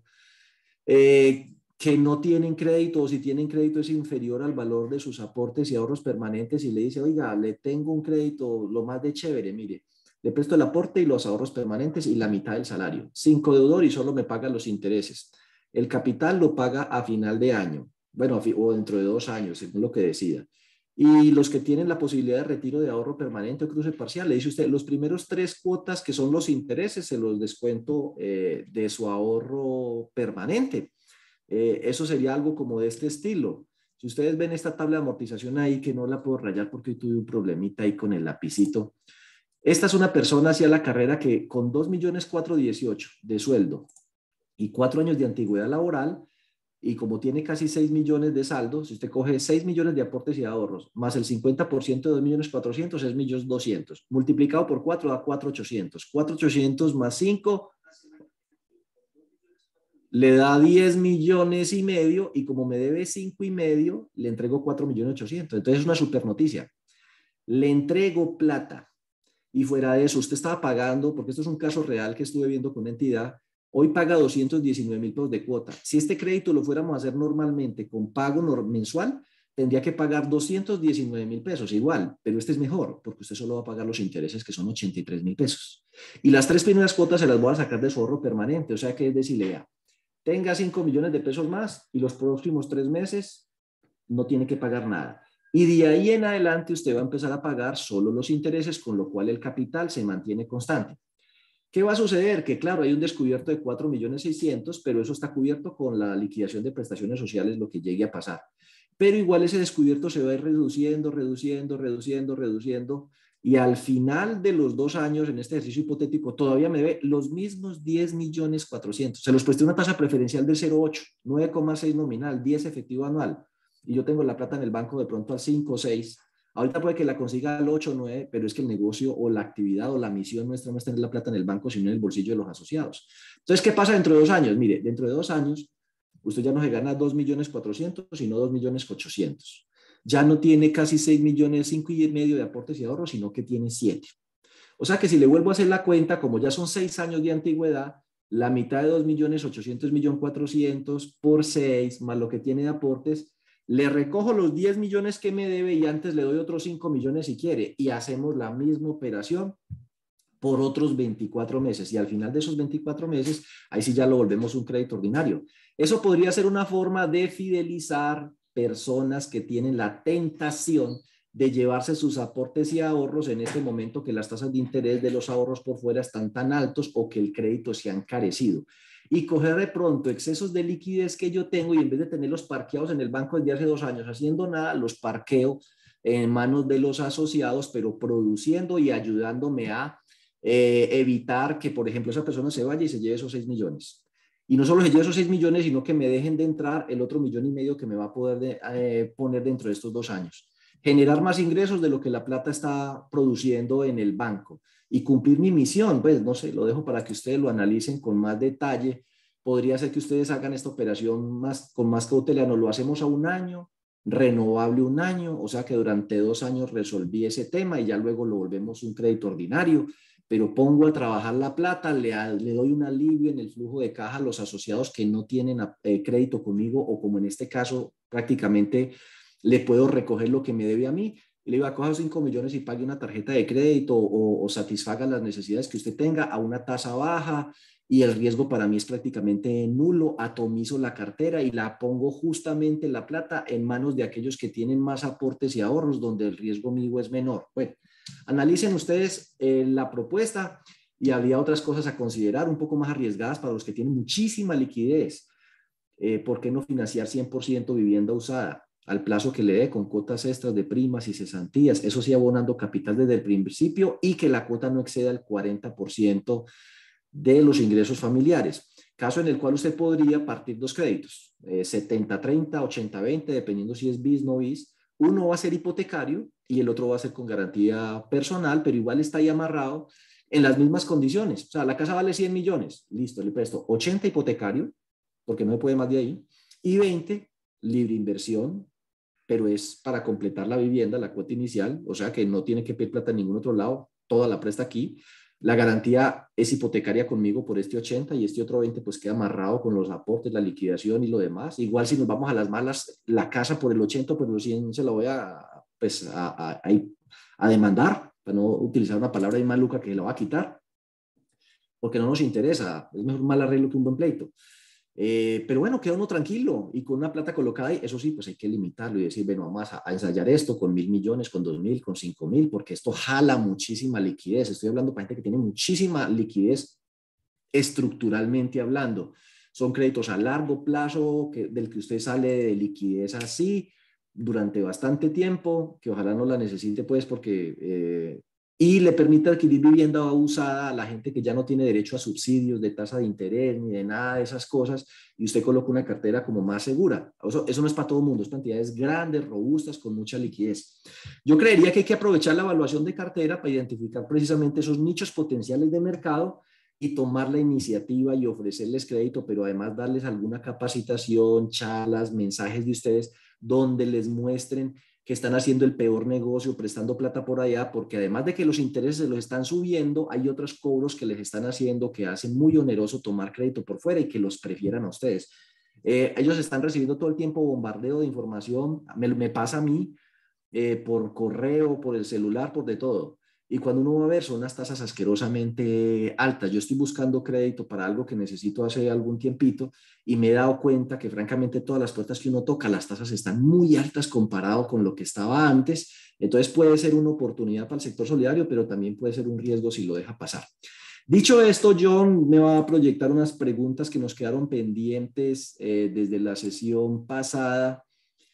que no tienen crédito o si tienen crédito es inferior al valor de sus aportes y ahorros permanentes y le dice, oiga, le tengo un crédito lo más de chévere, mire, le presto el aporte y los ahorros permanentes y la mitad del salario, sin codeudor y solo me paga los intereses. El capital lo paga a final de año, bueno, o dentro de 2 años, según lo que decida. Y los que tienen la posibilidad de retiro de ahorro permanente o cruce parcial, le dice usted, los primeros 3 cuotas que son los intereses, se los descuento de su ahorro permanente. Eso sería algo como de este estilo. Si ustedes ven esta tabla de amortización ahí, que no la puedo rayar porque hoy tuve un problemita ahí con el lapicito. Esta es una persona hacia la carrera que con 2.418.000 de sueldo y 4 años de antigüedad laboral, y como tiene casi 6 millones de saldo, si usted coge 6 millones de aportes y ahorros, más el 50% de 2.400.000, es 1.200.000. Multiplicado por 4 da 4.800.000. 4.800 más 5 le da 10,5 millones y como me debe 5,5, le entrego 4,800,000. Entonces es una super noticia. Le entrego plata y fuera de eso usted estaba pagando, porque esto es un caso real que estuve viendo con una entidad, hoy paga 219,000 pesos de cuota. Si este crédito lo fuéramos a hacer normalmente con pago mensual, tendría que pagar 219,000 pesos igual, pero este es mejor porque usted solo va a pagar los intereses que son 83,000 pesos. Y las 3 primeras cuotas se las voy a sacar de su ahorro permanente, o sea que es decirle, ya, tenga 5 millones de pesos más y los próximos 3 meses no tiene que pagar nada. Y de ahí en adelante usted va a empezar a pagar solo los intereses, con lo cual el capital se mantiene constante. ¿Qué va a suceder? Que claro, hay un descubierto de 4,600,000, pero eso está cubierto con la liquidación de prestaciones sociales, lo que llegue a pasar. Pero igual ese descubierto se va a ir reduciendo, reduciendo, reduciendo, reduciendo, y al final de los 2 años, en este ejercicio hipotético, todavía me debe los mismos 10,400,000. Se los presté una tasa preferencial del 0,8, 9,6 nominal, 10 efectivo anual, y yo tengo la plata en el banco de pronto al 5 o 6. Ahorita puede que la consiga al 8 o 9, pero es que el negocio o la actividad o la misión nuestra no es tener la plata en el banco, sino en el bolsillo de los asociados. Entonces, ¿qué pasa dentro de 2 años? Mire, dentro de 2 años, usted ya no se gana 2,400,000, sino 2,800,000. Ya no tiene casi 6 millones, 5,5 de aportes y ahorros, sino que tiene 7. O sea que si le vuelvo a hacer la cuenta, como ya son 6 años de antigüedad, la mitad de 2,800,000, 1,400,000 por 6, más lo que tiene de aportes, le recojo los 10 millones que me debe y antes le doy otros 5 millones si quiere y hacemos la misma operación por otros 24 meses y al final de esos 24 meses, ahí sí ya lo volvemos un crédito ordinario. Eso podría ser una forma de fidelizar personas que tienen la tentación de llevarse sus aportes y ahorros en este momento que las tasas de interés de los ahorros por fuera están tan altos o que el crédito se ha encarecido. Y coger de pronto excesos de liquidez que yo tengo y en vez de tenerlos parqueados en el banco desde hace 2 años haciendo nada, los parqueo en manos de los asociados, pero produciendo y ayudándome a evitar que, por ejemplo, esa persona se vaya y se lleve esos 6 millones. Y no solo se lleve esos 6 millones, sino que me dejen de entrar el otro 1,5 millones que me va a poder poner dentro de estos 2 años. Generar más ingresos de lo que la plata está produciendo en el banco y cumplir mi misión. Pues no sé, lo dejo para que ustedes lo analicen con más detalle. Podría ser que ustedes hagan esta operación con más cautela. Nos lo hacemos a 1 año, renovable 1 año, o sea que durante 2 años resolví ese tema y ya luego lo volvemos un crédito ordinario, pero pongo a trabajar la plata, le doy un alivio en el flujo de caja a los asociados que no tienen crédito conmigo, o como en este caso prácticamente le puedo recoger lo que me debe a mí. Y le digo, coja 5 millones y pague una tarjeta de crédito o satisfaga las necesidades que usted tenga a una tasa baja, y el riesgo para mí es prácticamente nulo. Atomizo la cartera y la pongo justamente la plata en manos de aquellos que tienen más aportes y ahorros, donde el riesgo mío es menor. Bueno, analicen ustedes la propuesta, y habría otras cosas a considerar un poco más arriesgadas para los que tienen muchísima liquidez. ¿Por qué no financiar 100% vivienda usada al plazo que le dé, con cuotas extras de primas y cesantías? Eso sí, abonando capital desde el principio, y que la cuota no exceda el 40% de los ingresos familiares. Caso en el cual usted podría partir 2 créditos, 70-30, 80-20, dependiendo si es bis, no bis. Uno va a ser hipotecario y el otro va a ser con garantía personal, pero igual está ahí amarrado en las mismas condiciones. O sea, la casa vale 100 millones, listo, le presto 80 hipotecario, porque no me puede más de ahí, y 20 libre inversión, pero es para completar la vivienda, la cuota inicial, o sea que no tiene que pedir plata en ningún otro lado, toda la presta aquí. La garantía es hipotecaria conmigo por este 80, y este otro 20 pues queda amarrado con los aportes, la liquidación y lo demás. Igual si nos vamos a las malas, la casa por el 80, por los 100 se la voy pues, a demandar, para no utilizar una palabra ahí maluca que la va a quitar, porque no nos interesa. Es mejor un mal arreglo que un buen pleito. Pero bueno, queda uno tranquilo y con una plata colocada ahí. Eso sí, pues hay que limitarlo y decir, bueno, vamos a ensayar esto con 1,000 millones, con 2,000, con 5,000, porque esto jala muchísima liquidez. Estoy hablando para gente que tiene muchísima liquidez estructuralmente hablando. Son créditos a largo plazo del que usted sale de liquidez así durante bastante tiempo, que ojalá no la necesite, pues, porque y le permite adquirir vivienda usada a la gente que ya no tiene derecho a subsidios de tasa de interés ni de nada de esas cosas, y usted coloca una cartera como más segura. Eso no es para todo el mundo, es para entidades grandes, robustas, con mucha liquidez. Yo creería que hay que aprovechar la evaluación de cartera para identificar precisamente esos nichos potenciales de mercado y tomar la iniciativa y ofrecerles crédito, pero además darles alguna capacitación, charlas, mensajes de ustedes, donde les muestren que están haciendo el peor negocio prestando plata por allá, porque además de que los intereses se los están subiendo, hay otros cobros que les están haciendo que hacen muy oneroso tomar crédito por fuera y que los prefieran a ustedes. Ellos están recibiendo todo el tiempo bombardeo de información, me pasa a mí, por correo, por el celular, por de todo. Y cuando uno va a ver, son unas tasas asquerosamente altas. Yo estoy buscando crédito para algo que necesito hace algún tiempito, y me he dado cuenta que francamente todas las puertas que uno toca, las tasas están muy altas comparado con lo que estaba antes. Entonces puede ser una oportunidad para el sector solidario, pero también puede ser un riesgo si lo deja pasar. Dicho esto, John me va a proyectar unas preguntas que nos quedaron pendientes desde la sesión pasada.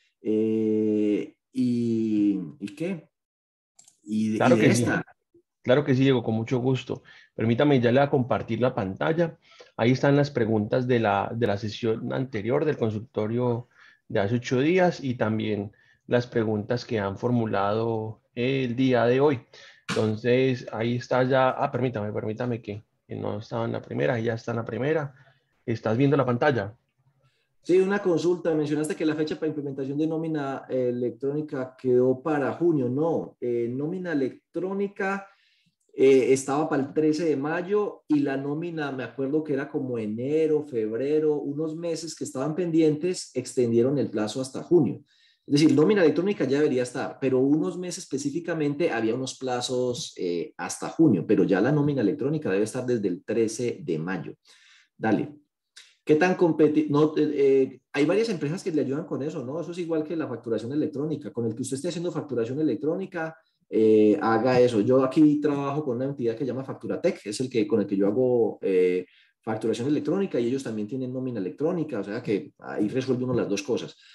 ¿Y qué? Y Claro de que sí. esta. Claro que sí, Diego, con mucho gusto. Permítame, ya le voy a compartir la pantalla. Ahí están las preguntas de la sesión anterior del consultorio de hace 8 días, y también las preguntas que han formulado el día de hoy. Entonces, ahí está ya. Permítame que no estaba en la primera, ahí ya está en la primera. ¿Estás viendo la pantalla? Sí, una consulta. Mencionaste que la fecha para implementación de nómina electrónica quedó para junio. No, nómina electrónica estaba para el 13 de mayo, y la nómina, me acuerdo que era como enero, febrero, unos meses que estaban pendientes, extendieron el plazo hasta junio. Es decir, nómina electrónica ya debería estar, pero unos meses específicamente había unos plazos hasta junio, pero ya la nómina electrónica debe estar desde el 13 de mayo. Dale. ¿Qué tan competitivo? No, hay varias empresas que le ayudan con eso, ¿no? Eso es igual que la facturación electrónica. Con el que usted esté haciendo facturación electrónica, haga eso. Yo aquí trabajo con una entidad que se llama Facturatec, es con el que yo hago facturación electrónica, y ellos también tienen nómina electrónica, o sea que ahí resuelve uno las dos cosas.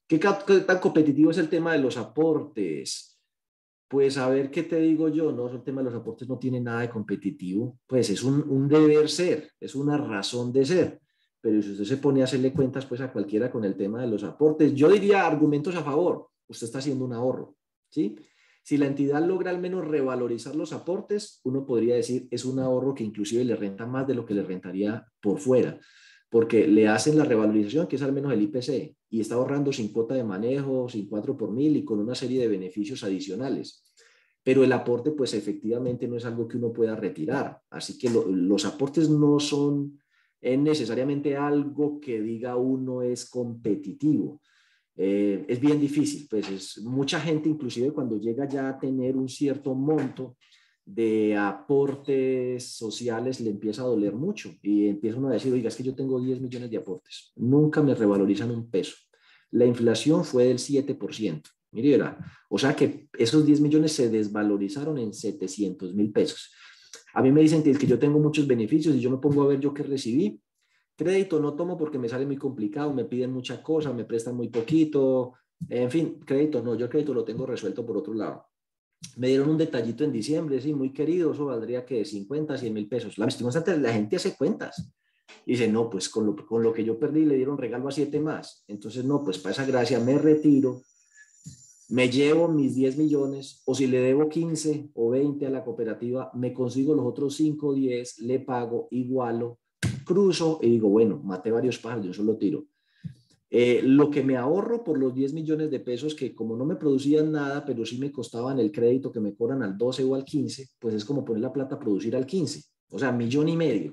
¿Qué tan competitivo es el tema de los aportes? Pues a ver qué te digo yo, no, el tema de los aportes no tiene nada de competitivo, pues es un deber ser, es una razón de ser. Pero si usted se pone a hacerle cuentas pues a cualquiera con el tema de los aportes, yo diría argumentos a favor, usted está haciendo un ahorro, ¿sí? Si la entidad logra al menos revalorizar los aportes, uno podría decir es un ahorro que inclusive le renta más de lo que le rentaría por fuera, porque le hacen la revalorización, que es al menos el IPC, y está ahorrando sin cuota de manejo, sin 4 por mil y con una serie de beneficios adicionales. Pero el aporte, pues efectivamente no es algo que uno pueda retirar. Así que los aportes no son necesariamente algo que diga uno es competitivo. Es bien difícil, pues es mucha gente, inclusive cuando llega ya a tener un cierto monto de aportes sociales, le empieza a doler mucho y empieza uno a decir, oiga, es que yo tengo 10 millones de aportes, nunca me revalorizan un peso. La inflación fue del 7%. Mire, era, o sea que esos 10 millones se desvalorizaron en 700.000 pesos. A mí me dicen que yo tengo muchos beneficios y yo me pongo a ver yo qué recibí. Crédito no tomo porque me sale muy complicado, me piden mucha cosa, me prestan muy poquito. En fin, crédito no, yo el crédito lo tengo resuelto por otro lado. Me dieron un detallito en diciembre, sí, muy querido, eso valdría que 50, 100 mil pesos. La gente hace cuentas. Y dice, no, pues con lo que yo perdí le dieron regalo a 7 más. Entonces, no, pues para esa gracia me retiro, me llevo mis 10 millones, o si le debo 15 o 20 a la cooperativa, me consigo los otros 5 o 10, le pago, igualo, cruzo y digo, bueno, maté varios pájaros de un solo tiro. Lo que me ahorro por los 10 millones de pesos, que como no me producían nada, pero sí me costaban el crédito que me cobran al 12 o al 15, pues es como poner la plata a producir al 15, o sea, 1,5 millones.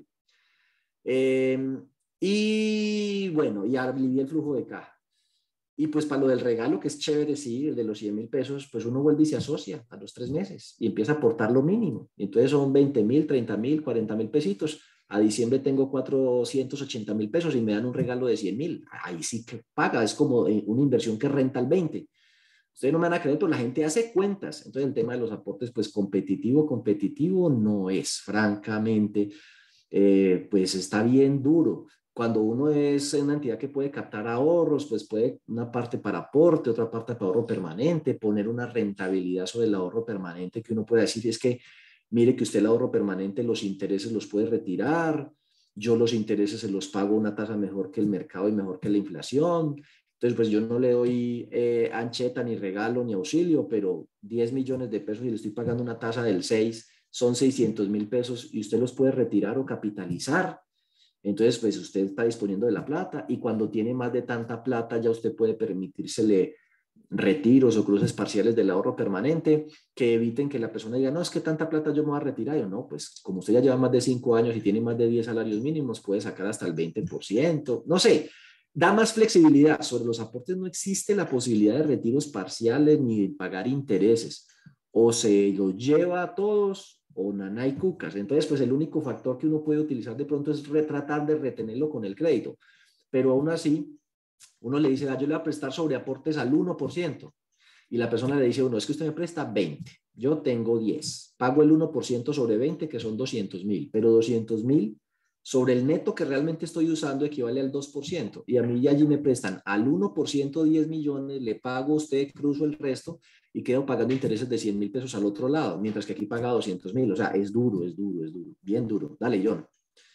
Y bueno, y alivié el flujo de caja. Y pues para lo del regalo, que es chévere, sí, el de los 100 mil pesos, pues uno vuelve y se asocia a los 3 meses y empieza a aportar lo mínimo. Entonces son 20.000, 30.000, 40.000 pesitos. A diciembre tengo 480.000 pesos y me dan un regalo de 100.000. Ahí sí que paga, es como una inversión que renta al 20. Ustedes no me van a creer, pero la gente hace cuentas. Entonces el tema de los aportes, pues competitivo no es, francamente, pues está bien duro. Cuando uno es una entidad que puede captar ahorros, pues puede una parte para aporte, otra parte para ahorro permanente, poner una rentabilidad sobre el ahorro permanente que uno puede decir, es que mire que usted el ahorro permanente, los intereses los puede retirar, yo los intereses se los pago una tasa mejor que el mercado y mejor que la inflación. Entonces, pues yo no le doy ancheta, ni regalo, ni auxilio, pero 10 millones de pesos y le estoy pagando una tasa del 6, son 600.000 pesos y usted los puede retirar o capitalizar. Entonces, pues usted está disponiendo de la plata y cuando tiene más de tanta plata ya usted puede permitírsele retiros o cruces parciales del ahorro permanente que eviten que la persona diga, no, es que tanta plata yo me voy a retirar. Yo no, pues como usted ya lleva más de 5 años y tiene más de 10 salarios mínimos, puede sacar hasta el 20%. No sé, da más flexibilidad. Sobre los aportes no existe la posibilidad de retiros parciales ni de pagar intereses. O se lo lleva a todos o naná y cucas. Entonces, pues el único factor que uno puede utilizar de pronto es tratar de retenerlo con el crédito. Pero aún así, uno le dice, yo le voy a prestar sobre aportes al 1%. Y la persona le dice, uno, es que usted me presta 20, yo tengo 10, pago el 1% sobre 20, que son 200.000, pero 200.000 sobre el neto que realmente estoy usando equivale al 2%. Y a mí ya allí me prestan al 1% 10 millones, le pago a usted, cruzo el resto y quedo pagando intereses de 100.000 pesos al otro lado, mientras que aquí paga 200.000. O sea, es duro, bien duro. Dale, John.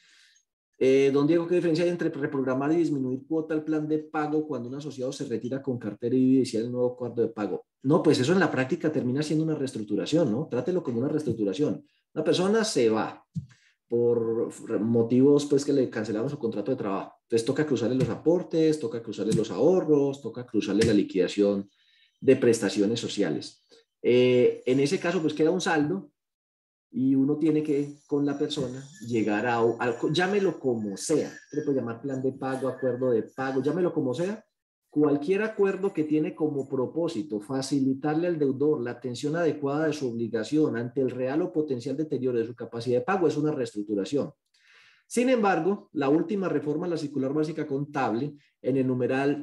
Don Diego, ¿qué diferencia hay entre reprogramar y disminuir cuota al plan de pago cuando un asociado se retira con cartera y iniciar el nuevo cuadro de pago? No, pues eso en la práctica termina siendo una reestructuración, ¿no? Trátelo como una reestructuración. Una persona se va por motivos pues que le cancelaron su contrato de trabajo. Entonces toca cruzarle los aportes, toca cruzarle los ahorros, toca cruzarle la liquidación de prestaciones sociales. En ese caso pues queda un saldo y uno tiene que, con la persona, llegar llámelo como sea, le puede llamar plan de pago, acuerdo de pago, llámelo como sea, cualquier acuerdo que tiene como propósito facilitarle al deudor la atención adecuada de su obligación ante el real o potencial deterioro de su capacidad de pago es una reestructuración. Sin embargo, la última reforma a la circular básica contable, en el numeral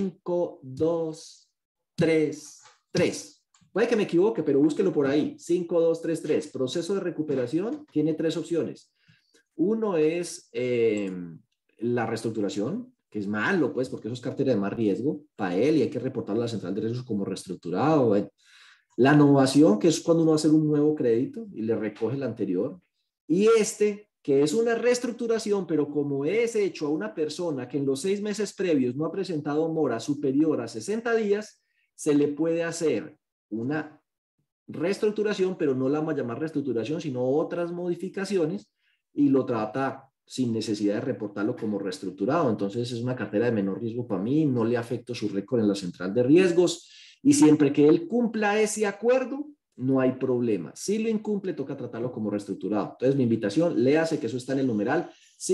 5233, puede que me equivoque, pero búsquelo por ahí. 5233, proceso de recuperación, tiene 3 opciones. Uno es la reestructuración, que es malo, pues, porque eso es cartera de más riesgo para él y hay que reportarlo a la central de riesgos como reestructurado. Bueno. La novación, que es cuando uno va a hacer un nuevo crédito y le recoge el anterior. Y este, que es una reestructuración, pero como es hecho a una persona que en los 6 meses previos no ha presentado mora superior a 60 días, se le puede hacer una reestructuración, pero no la vamos a llamar reestructuración, sino otras modificaciones, y lo trata sin necesidad de reportarlo como reestructurado. Entonces es una cartera de menor riesgo para mí, no le afecto su récord en la central de riesgos, y siempre que él cumpla ese acuerdo, no hay problema. Si lo incumple, toca tratarlo como reestructurado. Entonces mi invitación, léase que eso está en el numeral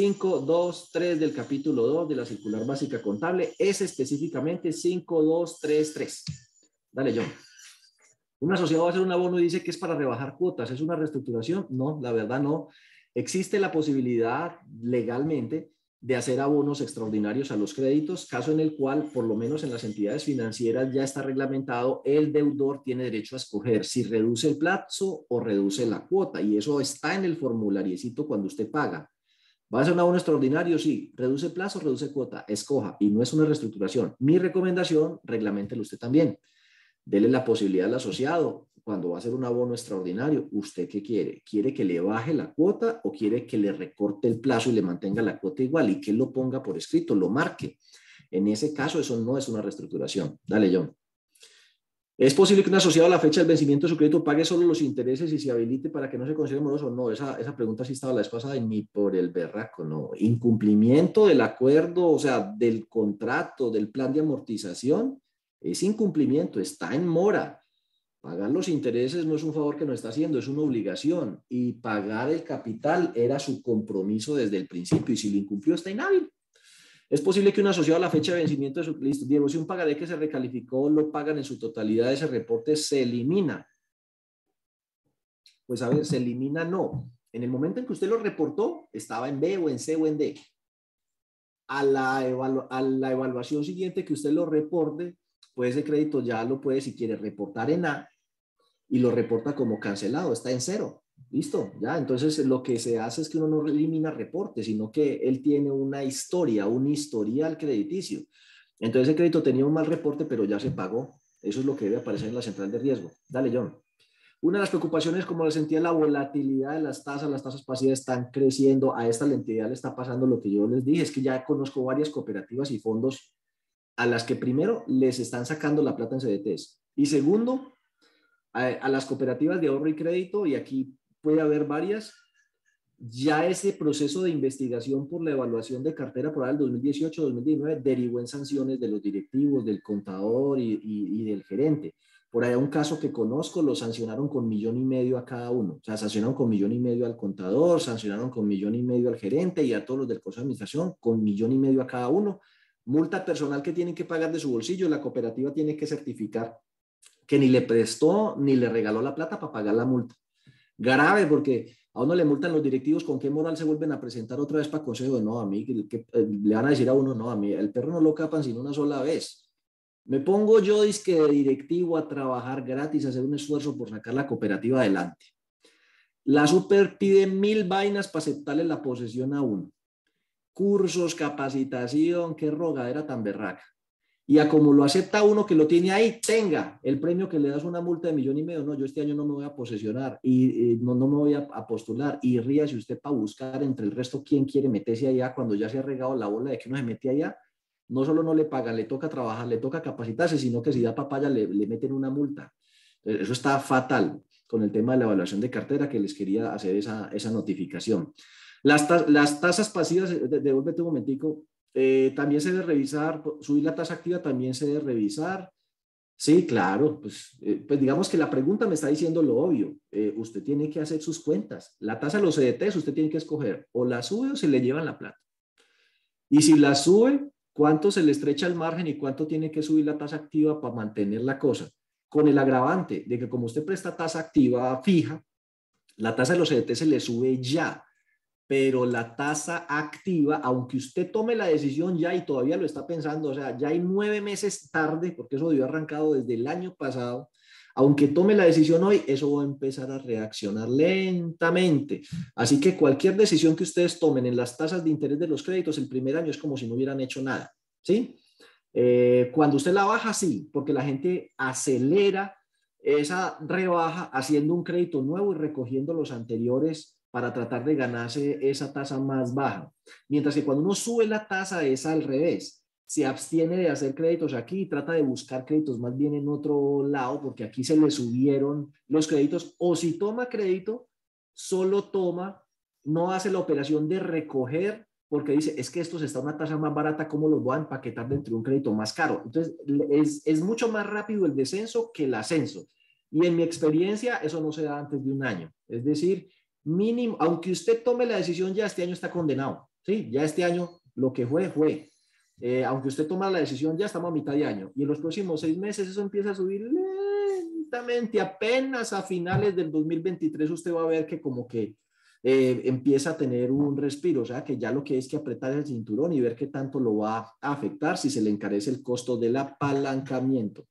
523 del capítulo 2 de la circular básica contable, es específicamente 5233. Dale, John. Un asociado va a hacer un abono y dice que es para rebajar cuotas. ¿Es una reestructuración? No, la verdad no. Existe la posibilidad legalmente de hacer abonos extraordinarios a los créditos, caso en el cual, por lo menos en las entidades financieras, ya está reglamentado, el deudor tiene derecho a escoger si reduce el plazo o reduce la cuota, y eso está en el formulariecito cuando usted paga. ¿Va a hacer un abono extraordinario? Sí. ¿Reduce el plazo? ¿Reduce cuota? Escoja, y no es una reestructuración. Mi recomendación, reglamentelo usted también. Dele la posibilidad al asociado, cuando va a hacer un abono extraordinario, ¿usted qué quiere? ¿Quiere que le baje la cuota o quiere que le recorte el plazo y le mantenga la cuota igual y que lo ponga por escrito, lo marque? En ese caso, eso no es una reestructuración. Dale, John. ¿Es posible que un asociado a la fecha del vencimiento de su crédito pague solo los intereses y se habilite para que no se considere moroso? No, esa pregunta sí estaba la vez pasada y ni por el berraco, no. Incumplimiento del acuerdo, o sea, del contrato, del plan de amortización, es incumplimiento, está en mora. Pagar los intereses no es un favor que nos está haciendo, es una obligación. Y pagar el capital era su compromiso desde el principio y si lo incumplió está inhábil. Es posible que un asociado a la fecha de vencimiento de su listo, Diego, si un pagaré que se recalificó lo pagan en su totalidad, ese reporte se elimina. Pues a ver, se elimina no. En el momento en que usted lo reportó, estaba en B o en C o en D. A la evaluación siguiente que usted lo reporte, pues ese crédito ya lo puede, si quiere, reportar en A y lo reporta como cancelado, está en 0. Listo, ya. Entonces lo que se hace es que uno no elimina reporte, sino que él tiene una historia, un historial crediticio. Entonces el crédito tenía un mal reporte, pero ya se pagó. Eso es lo que debe aparecer en la central de riesgo. Dale, John. Una de las preocupaciones, como les sentía, la volatilidad de las tasas pasivas están creciendo. A esta entidad le está pasando lo que yo les dije, es que ya conozco varias cooperativas y fondos a las que primero les están sacando la plata en CDTs. Y segundo, a las cooperativas de ahorro y crédito, y aquí puede haber varias, ya ese proceso de investigación por la evaluación de cartera por el 2018-2019 derivó en sanciones de los directivos, del contador y del gerente. Por ahí un caso que conozco, lo sancionaron con 1,5 millones a cada uno. O sea, sancionaron con 1,5 millones al contador, sancionaron con 1,5 millones al gerente y a todos los del consejo de administración con 1,5 millones a cada uno. Multa personal que tienen que pagar de su bolsillo, la cooperativa tiene que certificar que ni le prestó ni le regaló la plata para pagar la multa. Grave, porque a uno le multan los directivos, ¿con qué moral se vuelven a presentar otra vez para consejo? No, a mí, le van a decir a uno, no, a mí, el perro no lo capan sino una sola vez. Me pongo yo, dizque de directivo, a trabajar gratis, a hacer un esfuerzo por sacar la cooperativa adelante. La super pide 1,000 vainas para aceptarle la posesión a uno. Cursos, capacitación, qué rogadera tan berraca. Y a como lo acepta uno que lo tiene ahí, tenga el premio que le das una multa de 1,5 millones. No, yo este año no me voy a posesionar y no me voy a postular. Y ríase usted para buscar entre el resto quién quiere meterse allá cuando ya se ha regado la bola de que uno se mete allá. No solo no le pagan, le toca trabajar, le toca capacitarse, sino que si da papaya le meten una multa. Eso está fatal con el tema de la evaluación de cartera, que les quería hacer esa notificación. Las tasas pasivas, devuélvete un momentico, también se debe revisar, subir la tasa activa también se debe revisar. Sí, claro, pues digamos que la pregunta me está diciendo lo obvio. Usted tiene que hacer sus cuentas. La tasa de los CDTs usted tiene que escoger, o la sube o se le llevan la plata. Y si la sube, ¿cuánto se le estrecha el margen y cuánto tiene que subir la tasa activa para mantener la cosa? Con el agravante de que como usted presta tasa activa fija, la tasa de los CDT se le sube ya, pero la tasa activa, aunque usted tome la decisión ya y todavía lo está pensando, o sea, ya hay 9 meses tarde, porque eso debió arrancado desde el año pasado, Aunque tome la decisión hoy, eso va a empezar a reaccionar lentamente. Así que cualquier decisión que ustedes tomen en las tasas de interés de los créditos el primer año es como si no hubieran hecho nada, ¿sí? Cuando usted la baja, sí, porque la gente acelera esa rebaja haciendo un crédito nuevo y recogiendo los anteriores para tratar de ganarse esa tasa más baja. Mientras que cuando uno sube la tasa es al revés. Se abstiene de hacer créditos aquí y trata de buscar créditos más bien en otro lado porque aquí se le subieron los créditos, o si toma crédito, solo toma, no hace la operación de recoger porque dice, es que estos está a una tasa más barata, ¿cómo los voy a empaquetar dentro de un crédito más caro? Entonces, es mucho más rápido el descenso que el ascenso. Y en mi experiencia, eso no se da antes de un año. Es decir, mínimo, aunque usted tome la decisión ya, este año está condenado. ¿Sí? Ya este año lo que fue, fue. Aunque usted toma la decisión, ya estamos a mitad de año. Y en los próximos 6 meses eso empieza a subir lentamente. Apenas a finales del 2023 usted va a ver que como que empieza a tener un respiro, o sea que ya lo que es que apretar el cinturón y ver qué tanto lo va a afectar si se le encarece el costo del apalancamiento.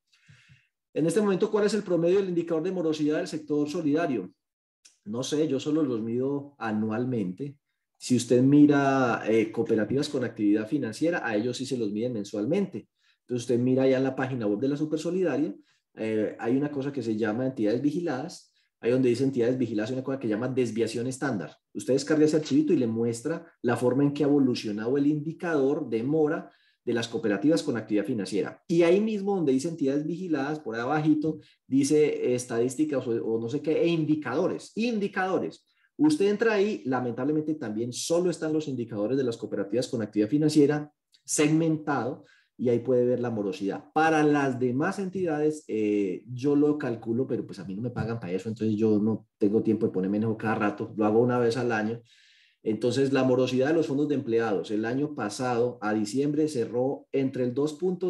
En este momento, ¿cuál es el promedio del indicador de morosidad del sector solidario? No sé, yo solo los mido anualmente. Si usted mira cooperativas con actividad financiera, a ellos sí se los miden mensualmente. Entonces usted mira ya en la página web de la Supersolidaria, hay una cosa que se llama entidades vigiladas. Ahí donde dice entidades vigiladas, hay una cosa que se llama desviación estándar. Usted descarga ese archivito y le muestra la forma en que ha evolucionado el indicador de mora de las cooperativas con actividad financiera. Y ahí mismo donde dice entidades vigiladas, por ahí abajito, dice estadísticas o no sé qué, e indicadores. Indicadores. Usted entra ahí, lamentablemente también solo están los indicadores de las cooperativas con actividad financiera segmentado, y ahí puede ver la morosidad. Para las demás entidades, yo lo calculo, pero pues a mí no me pagan para eso, entonces yo no tengo tiempo de ponerme en eso cada rato, lo hago una vez al año. Entonces, la morosidad de los fondos de empleados el año pasado, a diciembre, cerró entre el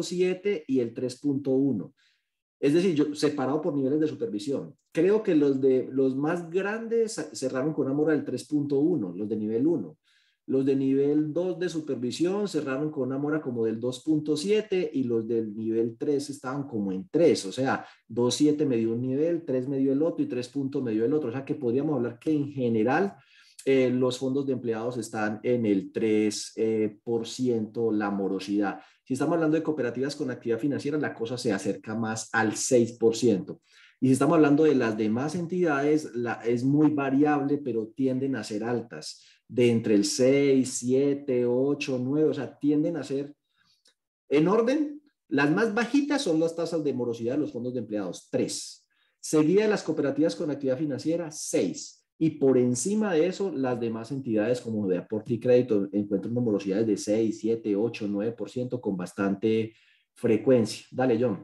2.7 y el 3.1. Es decir, yo, separado por niveles de supervisión. Creo que los más grandes cerraron con una mora del 3.1, los de nivel 1. Los de nivel 2 de supervisión cerraron con una mora como del 2.7 y los del nivel 3 estaban como en 3. O sea, 2.7 me dio un nivel, 3 me dio el otro y 3 puntos me dio el otro. O sea, que podríamos hablar que en general los fondos de empleados están en el 3% la morosidad. Si estamos hablando de cooperativas con actividad financiera, la cosa se acerca más al 6%. Y si estamos hablando de las demás entidades, es muy variable, pero tienden a ser altas, de entre el 6, 7, 8, 9, o sea, tienden a ser en orden. Las más bajitas son las tasas de morosidad de los fondos de empleados, 3. Seguida de las cooperativas con actividad financiera, 6. Y por encima de eso, las demás entidades como de aporte y crédito encuentran morosidades de 6, 7, 8, 9% con bastante frecuencia. Dale, John.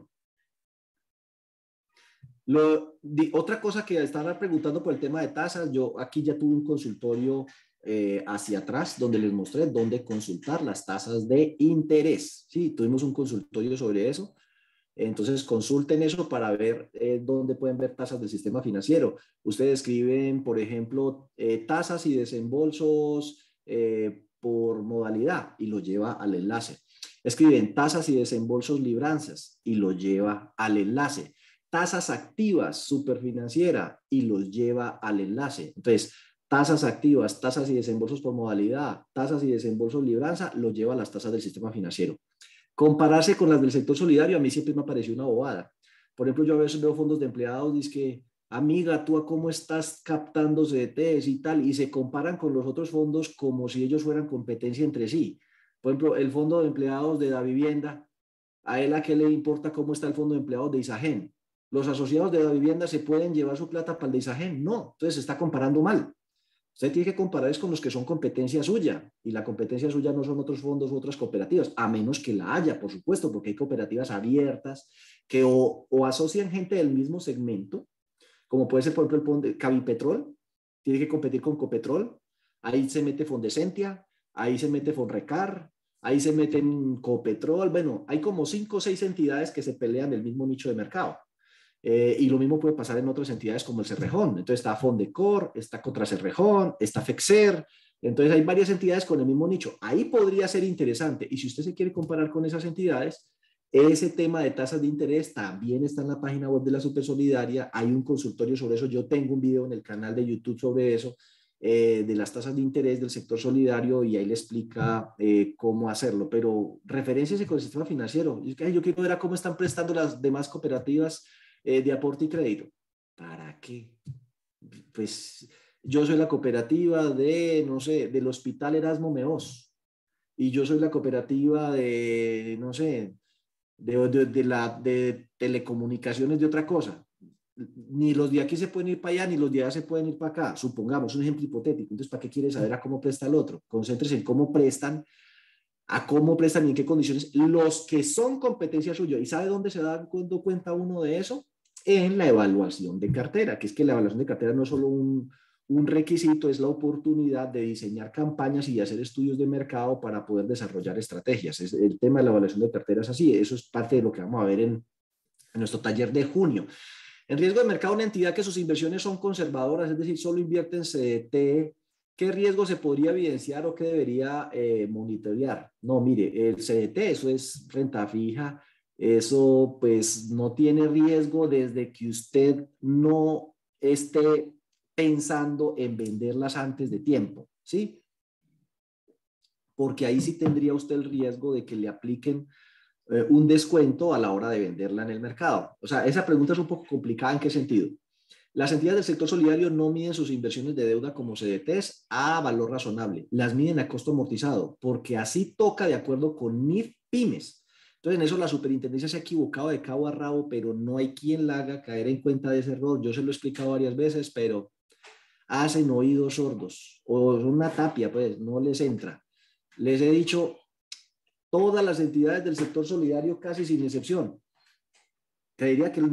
Otra cosa que estaban preguntando por el tema de tasas, yo aquí ya tuve un consultorio hacia atrás donde les mostré dónde consultar las tasas de interés. Sí, tuvimos un consultorio sobre eso. Entonces consulten eso para ver dónde pueden ver tasas del sistema financiero. Ustedes escriben, por ejemplo, tasas y desembolsos por modalidad y lo lleva al enlace. Escriben tasas y desembolsos libranzas y lo lleva al enlace. Tasas activas superfinanciera y los lleva al enlace. Entonces, tasas activas, tasas y desembolsos por modalidad, tasas y desembolsos libranza, los lleva a las tasas del sistema financiero. Compararse con las del sector solidario a mí siempre me pareció una bobada. Por ejemplo, yo a veces veo fondos de empleados, dice que, amiga, ¿tú a cómo estás captando CDTs y tal? Y se comparan con los otros fondos como si ellos fueran competencia entre sí. Por ejemplo, el fondo de empleados de la vivienda, ¿a él a qué le importa cómo está el fondo de empleados de Isagen? ¿Los asociados de la vivienda se pueden llevar su plata para el de Isagen? No, entonces se está comparando mal. Usted tiene que comparar es con los que son competencia suya, y la competencia suya no son otros fondos u otras cooperativas, a menos que la haya, por supuesto, porque hay cooperativas abiertas que o asocian gente del mismo segmento, como puede ser, por ejemplo, el Cavipetrol, tiene que competir con Copetrol, ahí se mete Fondecentia, ahí se mete Fonrecar, ahí se meten Copetrol, bueno, hay como 5 o 6 entidades que se pelean el mismo nicho de mercado. Y lo mismo puede pasar en otras entidades como el Cerrejón. Entonces está Fondecor, está Contra Cerrejón, está Fexer. Entonces hay varias entidades con el mismo nicho. Ahí podría ser interesante. Y si usted se quiere comparar con esas entidades, Ese tema de tasas de interés también está en la página web de la Supersolidaria. Hay un consultorio sobre eso. Yo tengo un video en el canal de YouTube sobre eso, de las tasas de interés del sector solidario, y ahí le explica cómo hacerlo. Pero referencias con el sistema financiero. Yo quiero ver a cómo están prestando las demás cooperativas de aporte y crédito. ¿Para qué? Pues yo soy la cooperativa de, no sé, del Hospital Erasmo Meós, y yo soy la cooperativa de, no sé, de telecomunicaciones de otra cosa. Ni los de aquí se pueden ir para allá, ni los de allá se pueden ir para acá. Supongamos un ejemplo hipotético. Entonces, ¿para qué quiere saber a cómo presta el otro? Concéntrese en cómo prestan, a cómo prestan y en qué condiciones los que son competencia suya. ¿Y sabe dónde se da cuenta uno de eso? En la evaluación de cartera, que es que la evaluación de cartera no es solo un requisito, es la oportunidad de diseñar campañas y hacer estudios de mercado para poder desarrollar estrategias. El tema de la evaluación de cartera es así. Eso es parte de lo que vamos a ver en nuestro taller de junio. En riesgo de mercado, una entidad que sus inversiones son conservadoras, es decir, solo invierte en CDT, ¿qué riesgo se podría evidenciar o qué debería monitorear? No, mire, el CDT, eso es renta fija, eso pues no tiene riesgo desde que usted no esté pensando en venderlas antes de tiempo, ¿sí? Porque ahí sí tendría usted el riesgo de que le apliquen un descuento a la hora de venderla en el mercado. O sea, esa pregunta es un poco complicada. ¿En qué sentido? Las entidades del sector solidario no miden sus inversiones de deuda como CDTs a valor razonable, las miden a costo amortizado, porque así toca de acuerdo con NIF Pymes. Entonces, en eso la superintendencia se ha equivocado de cabo a rabo, pero no hay quien la haga caer en cuenta de ese error. Yo se lo he explicado varias veces, pero hacen oídos sordos, o una tapia, pues no les entra. Les he dicho, todas las entidades del sector solidario, casi sin excepción, te diría que el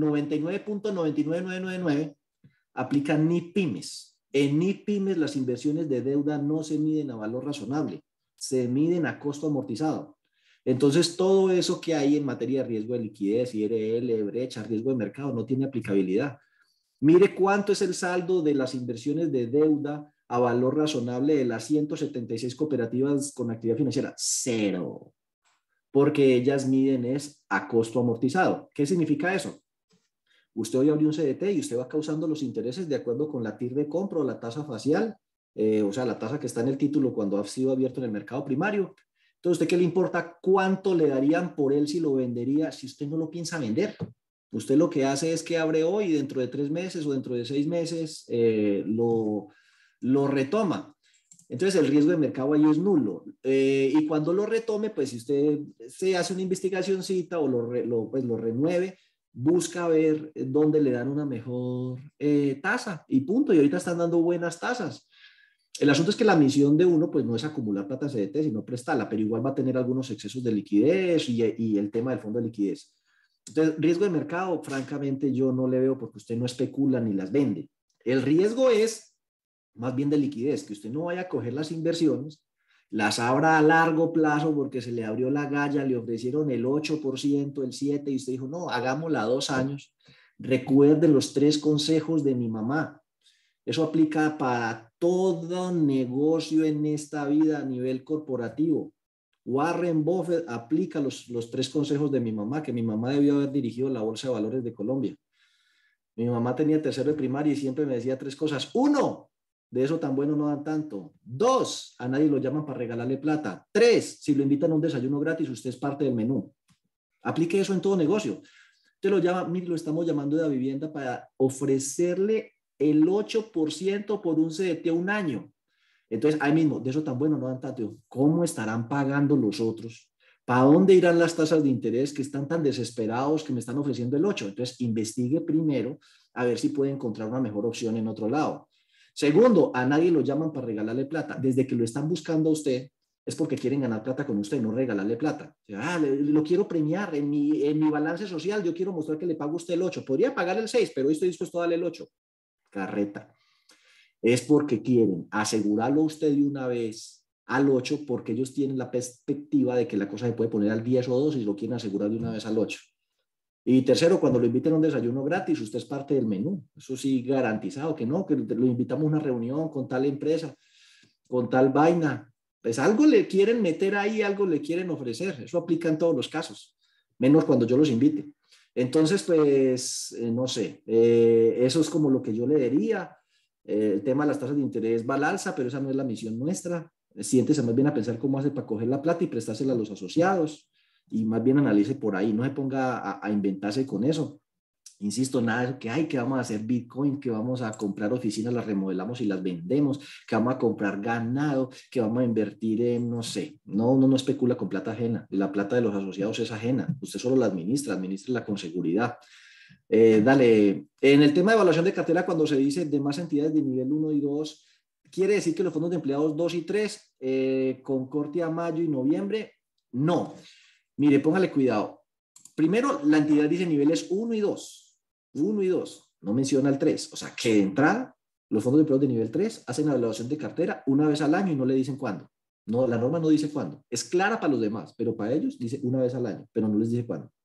99.99999 aplican NIF Pymes. En NIF Pymes las inversiones de deuda no se miden a valor razonable, se miden a costo amortizado. Entonces, todo eso que hay en materia de riesgo de liquidez, IRL, brecha, riesgo de mercado, no tiene aplicabilidad. Mire cuánto es el saldo de las inversiones de deuda a valor razonable de las 176 cooperativas con actividad financiera. Cero. Porque ellas miden es a costo amortizado. ¿Qué significa eso? Usted hoy abrió un CDT y usted va causando los intereses de acuerdo con la TIR de compra o la tasa facial, o sea, la tasa que está en el título cuando ha sido abierto en el mercado primario. Entonces, ¿usted qué le importa cuánto le darían por él si lo vendería si usted no lo piensa vender? Usted lo que hace es que abre hoy y dentro de 3 meses o dentro de 6 meses lo retoma. Entonces el riesgo de mercado ahí es nulo. Y cuando lo retome, pues si usted se hace una investigacióncita o pues lo renueve, busca ver dónde le dan una mejor tasa y punto. Y ahorita están dando buenas tasas. El asunto es que la misión de uno pues no es acumular plata en CDT, sino prestarla, pero igual va a tener algunos excesos de liquidez y el tema del fondo de liquidez. Entonces, riesgo de mercado, francamente, yo no le veo porque usted no especula ni las vende. El riesgo es más bien de liquidez, que usted no vaya a coger las inversiones, las abra a largo plazo porque se le abrió la galla, le ofrecieron el 8%, el 7%, y usted dijo, no, hagámosla a 2 años. Recuerde los 3 consejos de mi mamá. Eso aplica para todo negocio en esta vida a nivel corporativo. Warren Buffett aplica los 3 consejos de mi mamá, que mi mamá debió haber dirigido la Bolsa de Valores de Colombia. Mi mamá tenía tercero de primaria y siempre me decía 3 cosas. 1, de eso tan bueno no dan tanto. 2, a nadie lo llaman para regalarle plata. 3, si lo invitan a un desayuno gratis, usted es parte del menú. Aplique eso en todo negocio. Usted lo llama, mire, lo estamos llamando de vivienda para ofrecerle el 8% por un CDT a un año. Entonces, ahí mismo, de eso tan bueno no dan tanto. ¿Cómo estarán pagando los otros? ¿Para dónde irán las tasas de interés que están tan desesperados que me están ofreciendo el 8? Entonces, investigue primero a ver si puede encontrar una mejor opción en otro lado. Segundo, a nadie lo llaman para regalarle plata. Desde que lo están buscando a usted, es porque quieren ganar plata con usted, no regalarle plata. O sea, lo quiero premiar en mi balance social, yo quiero mostrar que le pago a usted el 8. Podría pagar el 6, pero hoy estoy dispuesto a darle el 8. Carreta. Es porque quieren asegurarlo a usted de una vez al 8, porque ellos tienen la perspectiva de que la cosa se puede poner al 10 o 2 y lo quieren asegurar de una vez al 8. Y tercero, cuando lo inviten a un desayuno gratis, usted es parte del menú. Eso sí, garantizado que no, que lo invitamos a una reunión con tal empresa, con tal vaina. Pues algo le quieren meter ahí, algo le quieren ofrecer. Eso aplica en todos los casos. menos cuando yo los invite. Entonces, pues, no sé, eso es como lo que yo le diría. El tema de las tasas de interés va al alza, pero esa no es la misión nuestra. Siéntese más bien a pensar cómo hace para coger la plata y prestársela a los asociados, y más bien analice por ahí, no se ponga a inventarse con eso. Insisto, nada de que, ay, que vamos a hacer Bitcoin, que vamos a comprar oficinas, las remodelamos y las vendemos, que vamos a comprar ganado, que vamos a invertir en, no sé, no, uno no especula con plata ajena, la plata de los asociados es ajena, usted solo la administra con seguridad. Dale, en el tema de evaluación de cartera, cuando se dice de más entidades de nivel 1 y 2, quiere decir que los fondos de empleados 2 y 3, con corte a mayo y noviembre, no. Mire, póngale cuidado. Primero, la entidad dice niveles 1 y 2. 1 y 2, no menciona el 3. O sea, que de entrada, los fondos de empleados de nivel 3 hacen la evaluación de cartera una vez al año y no le dicen cuándo. No, la norma no dice cuándo. Es clara para los demás, pero para ellos dice una vez al año, pero no les dice cuándo.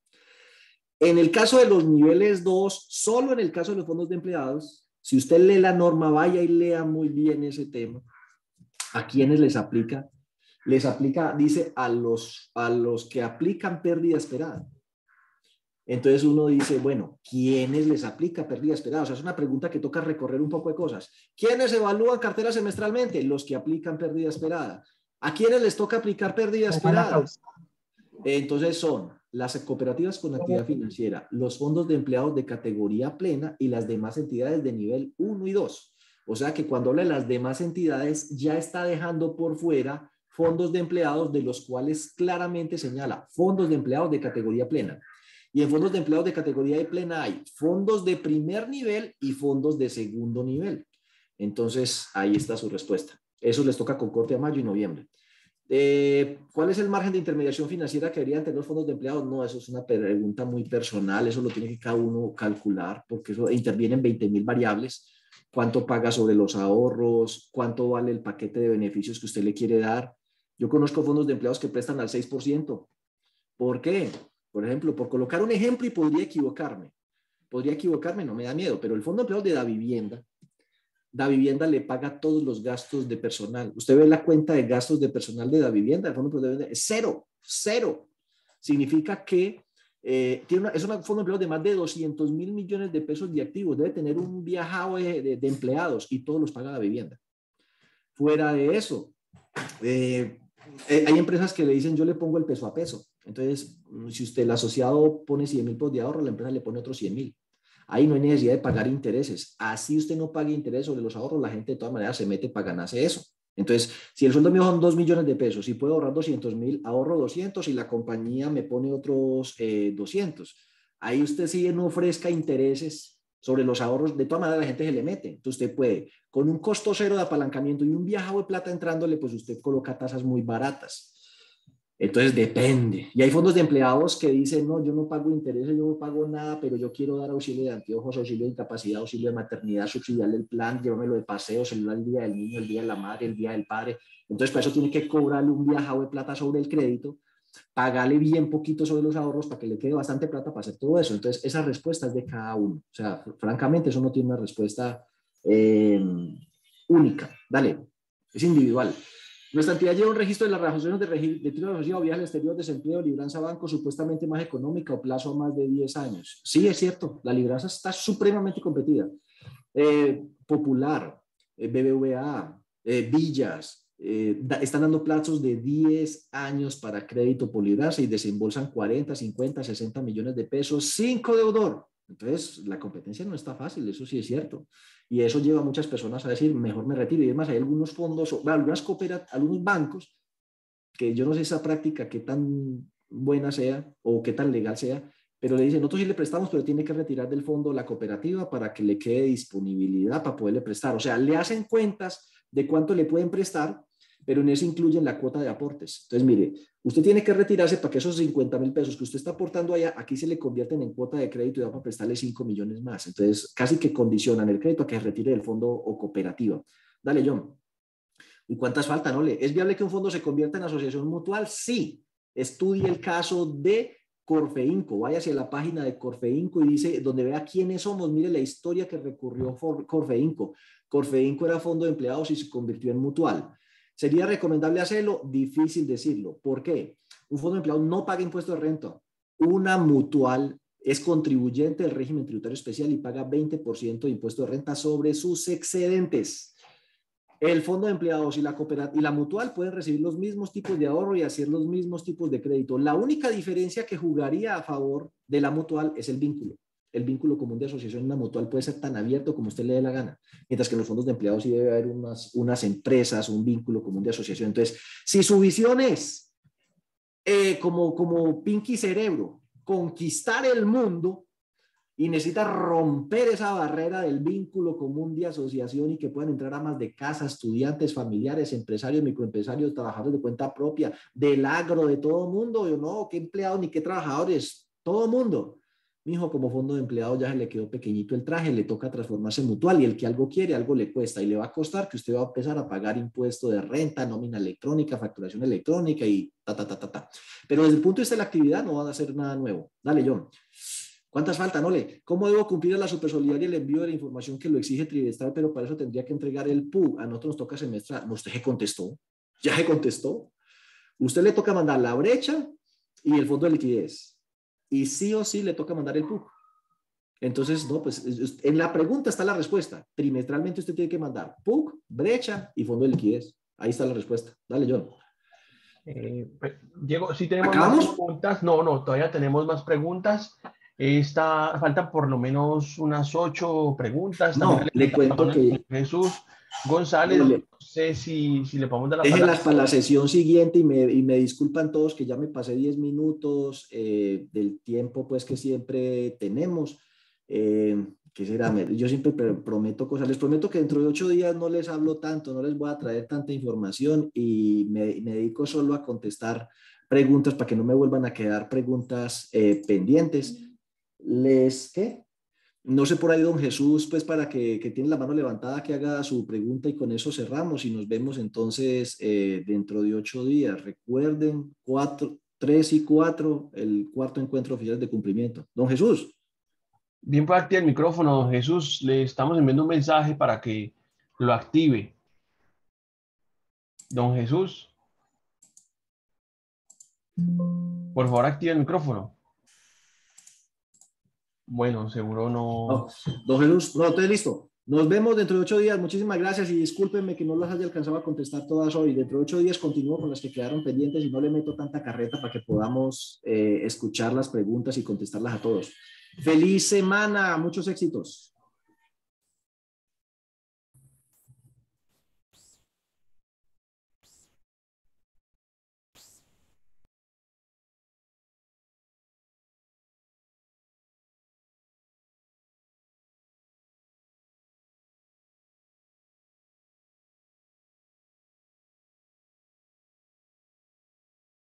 En el caso de los niveles 2, solo en el caso de los fondos de empleados, si usted lee la norma, vaya y lea muy bien ese tema. ¿A quiénes les aplica? Les aplica, dice, a los que aplican pérdida esperada. Entonces uno dice, bueno, ¿quiénes les aplica pérdida esperada? O sea, es una pregunta que toca recorrer un poco de cosas. ¿Quiénes evalúan cartera semestralmente? Los que aplican pérdida esperada. ¿A quiénes les toca aplicar pérdida esperada? Entonces son las cooperativas con actividad financiera, los fondos de empleados de categoría plena y las demás entidades de nivel 1 y 2. O sea que cuando habla de las demás entidades ya está dejando por fuera fondos de empleados de los cuales claramente señala fondos de empleados de categoría plena. Y en fondos de empleados de categoría plena hay fondos de primer nivel y fondos de segundo nivel. Entonces, ahí está su respuesta. Eso les toca con corte a mayo y noviembre. ¿Cuál es el margen de intermediación financiera que deberían tener los fondos de empleados? No, eso es una pregunta muy personal. Eso lo tiene que cada uno calcular porque eso intervienen 20.000 variables. ¿Cuánto paga sobre los ahorros? ¿Cuánto vale el paquete de beneficios que usted le quiere dar? Yo conozco fondos de empleados que prestan al 6%. ¿Por qué? Por ejemplo, por colocar un ejemplo y podría equivocarme, no me da miedo, pero el fondo de empleados de Davivienda le paga todos los gastos de personal. Usted ve la cuenta de gastos de personal de Davivienda, el fondo de empleados es cero. Significa que es un fondo de empleados de más de 200.000 millones de pesos de activos, debe tener un viajado de empleados y todos los paga Davivienda. Fuera de eso, hay empresas que le dicen yo le pongo el peso a peso. Entonces, si usted, el asociado, pone 100.000 pesos de ahorro, la empresa le pone otros 100.000. Ahí no hay necesidad de pagar intereses. Así usted no pague interés sobre los ahorros, la gente de todas maneras se mete para ganarse eso. Entonces, si el sueldo mío son 2 millones de pesos y puedo ahorrar 200.000, ahorro 200 y la compañía me pone otros 200. Ahí usted sí no ofrezca intereses sobre los ahorros, de todas maneras la gente se le mete. Entonces usted puede, con un costo cero de apalancamiento y un viajado de plata entrándole, pues usted coloca tasas muy baratas. Entonces depende. Y hay fondos de empleados que dicen, no, yo no pago intereses, yo no pago nada, pero yo quiero dar auxilio de anteojos, auxilio de incapacidad, auxilio de maternidad, subsidiarle el plan, llévamelo de paseo, celular el día del niño, el día de la madre, el día del padre. Entonces para eso tiene que cobrarle un viajado de plata sobre el crédito, pagarle bien poquito sobre los ahorros para que le quede bastante plata para hacer todo eso. Entonces esa respuesta es de cada uno. O sea, francamente eso no tiene una respuesta única. Dale, es individual. Nuestra entidad lleva un registro de las razones de tiro de recibo, viaje al exterior, desempleo, libranza banco, supuestamente más económica o plazo a más de 10 años. Sí, es cierto, la libranza está supremamente competida. Popular, BBVA, Villas, están dando plazos de 10 años para crédito por libranza y desembolsan 40, 50, 60 millones de pesos sin codeudor. Entonces, la competencia no está fácil, eso sí es cierto. Y eso lleva a muchas personas a decir, mejor me retiro. Y además hay algunos fondos, algunos bancos, que yo no sé esa práctica qué tan buena sea o qué tan legal sea, pero le dicen, nosotros sí le prestamos, pero tiene que retirar del fondo la cooperativa para que le quede disponibilidad para poderle prestar. O sea, le hacen cuentas de cuánto le pueden prestar, pero en eso incluyen la cuota de aportes. Entonces, mire, usted tiene que retirarse para que esos 50.000 pesos que usted está aportando allá, aquí se le convierten en cuota de crédito y va para prestarle 5 millones más. Entonces, casi que condicionan el crédito a que se retire del fondo o cooperativa. Dale, John. ¿Y cuántas faltan, Ole? ¿Es viable que un fondo se convierta en asociación mutual? Sí. Estudie el caso de Corfeinco. Vaya hacia la página de Corfeinco y dice, donde vea quiénes somos, mire la historia que recurrió Corfeinco. Corfeinco era fondo de empleados y se convirtió en mutual. ¿Sería recomendable hacerlo? Difícil decirlo. ¿Por qué? Un fondo de empleados no paga impuesto de renta. una mutual es contribuyente del régimen tributario especial y paga 20% de impuesto de renta sobre sus excedentes. El fondo de empleados y la cooperativa y la mutual pueden recibir los mismos tipos de ahorro y hacer los mismos tipos de crédito. La única diferencia que jugaría a favor de la mutual es el vínculo. El vínculo común de asociación en una mutual puede ser tan abierto como usted le dé la gana, mientras que en los fondos de empleados sí debe haber unas empresas, un vínculo común de asociación. Entonces, si su visión es como Pinky Cerebro, conquistar el mundo, y necesita romper esa barrera del vínculo común de asociación y que puedan entrar amas de casa, estudiantes, familiares, empresarios, microempresarios, trabajadores de cuenta propia, del agro, de todo mundo. Yo no, qué empleados ni qué trabajadores, todo mundo. Mijo, como fondo de empleado ya se le quedó pequeñito el traje, le toca transformarse en mutual y el que algo quiere, algo le cuesta y le va a costar que usted va a empezar a pagar impuesto de renta, nómina electrónica, facturación electrónica y ta. Pero desde el punto de vista de la actividad no van a hacer nada nuevo. Dale, John. ¿Cuántas faltan, Ole? ¿Cómo debo cumplir a la Supersolidaria el envío de la información que lo exige trimestral, pero para eso tendría que entregar el PUG? A nosotros nos toca semestral. No, usted se contestó. Ya se contestó. Usted le toca mandar la brecha y el fondo de liquidez. Y sí o sí le toca mandar el PUG. Entonces, no, pues en la pregunta está la respuesta. Trimestralmente usted tiene que mandar PUG, brecha y fondo de liquidez. Ahí está la respuesta. Dale, John. Diego, ¿sí tenemos ¿Acabamos? más preguntas? No, todavía tenemos más preguntas. Faltan por lo menos unas 8 preguntas. También No, le le levantamos la cuento mano que a Jesús González. no, No sé si le podemos dar la palabra. déjenlas para la sesión siguiente y me disculpan todos que ya me pasé 10 minutos del tiempo pues que siempre tenemos. ¿Qué será? Yo siempre prometo cosas. Les prometo que dentro de 8 días no les hablo tanto, no les voy a traer tanta información y me dedico solo a contestar preguntas para que no me vuelvan a quedar preguntas pendientes. ¿Qué? No sé por ahí, don Jesús, pues para que tiene la mano levantada, que haga su pregunta y con eso cerramos y nos vemos entonces dentro de 8 días. Recuerden, 3 y 4, el cuarto encuentro oficial de cumplimiento. Don Jesús. Bien, puede activar el micrófono, don Jesús. Le estamos enviando un mensaje para que lo active. Don Jesús, por favor, active el micrófono. Bueno, seguro no. No, don Jesús, no, entonces listo. Nos vemos dentro de 8 días. Muchísimas gracias y discúlpenme que no las haya alcanzado a contestar todas hoy. Dentro de 8 días continúo con las que quedaron pendientes y no le meto tanta carreta para que podamos escuchar las preguntas y contestarlas a todos. Feliz semana, muchos éxitos.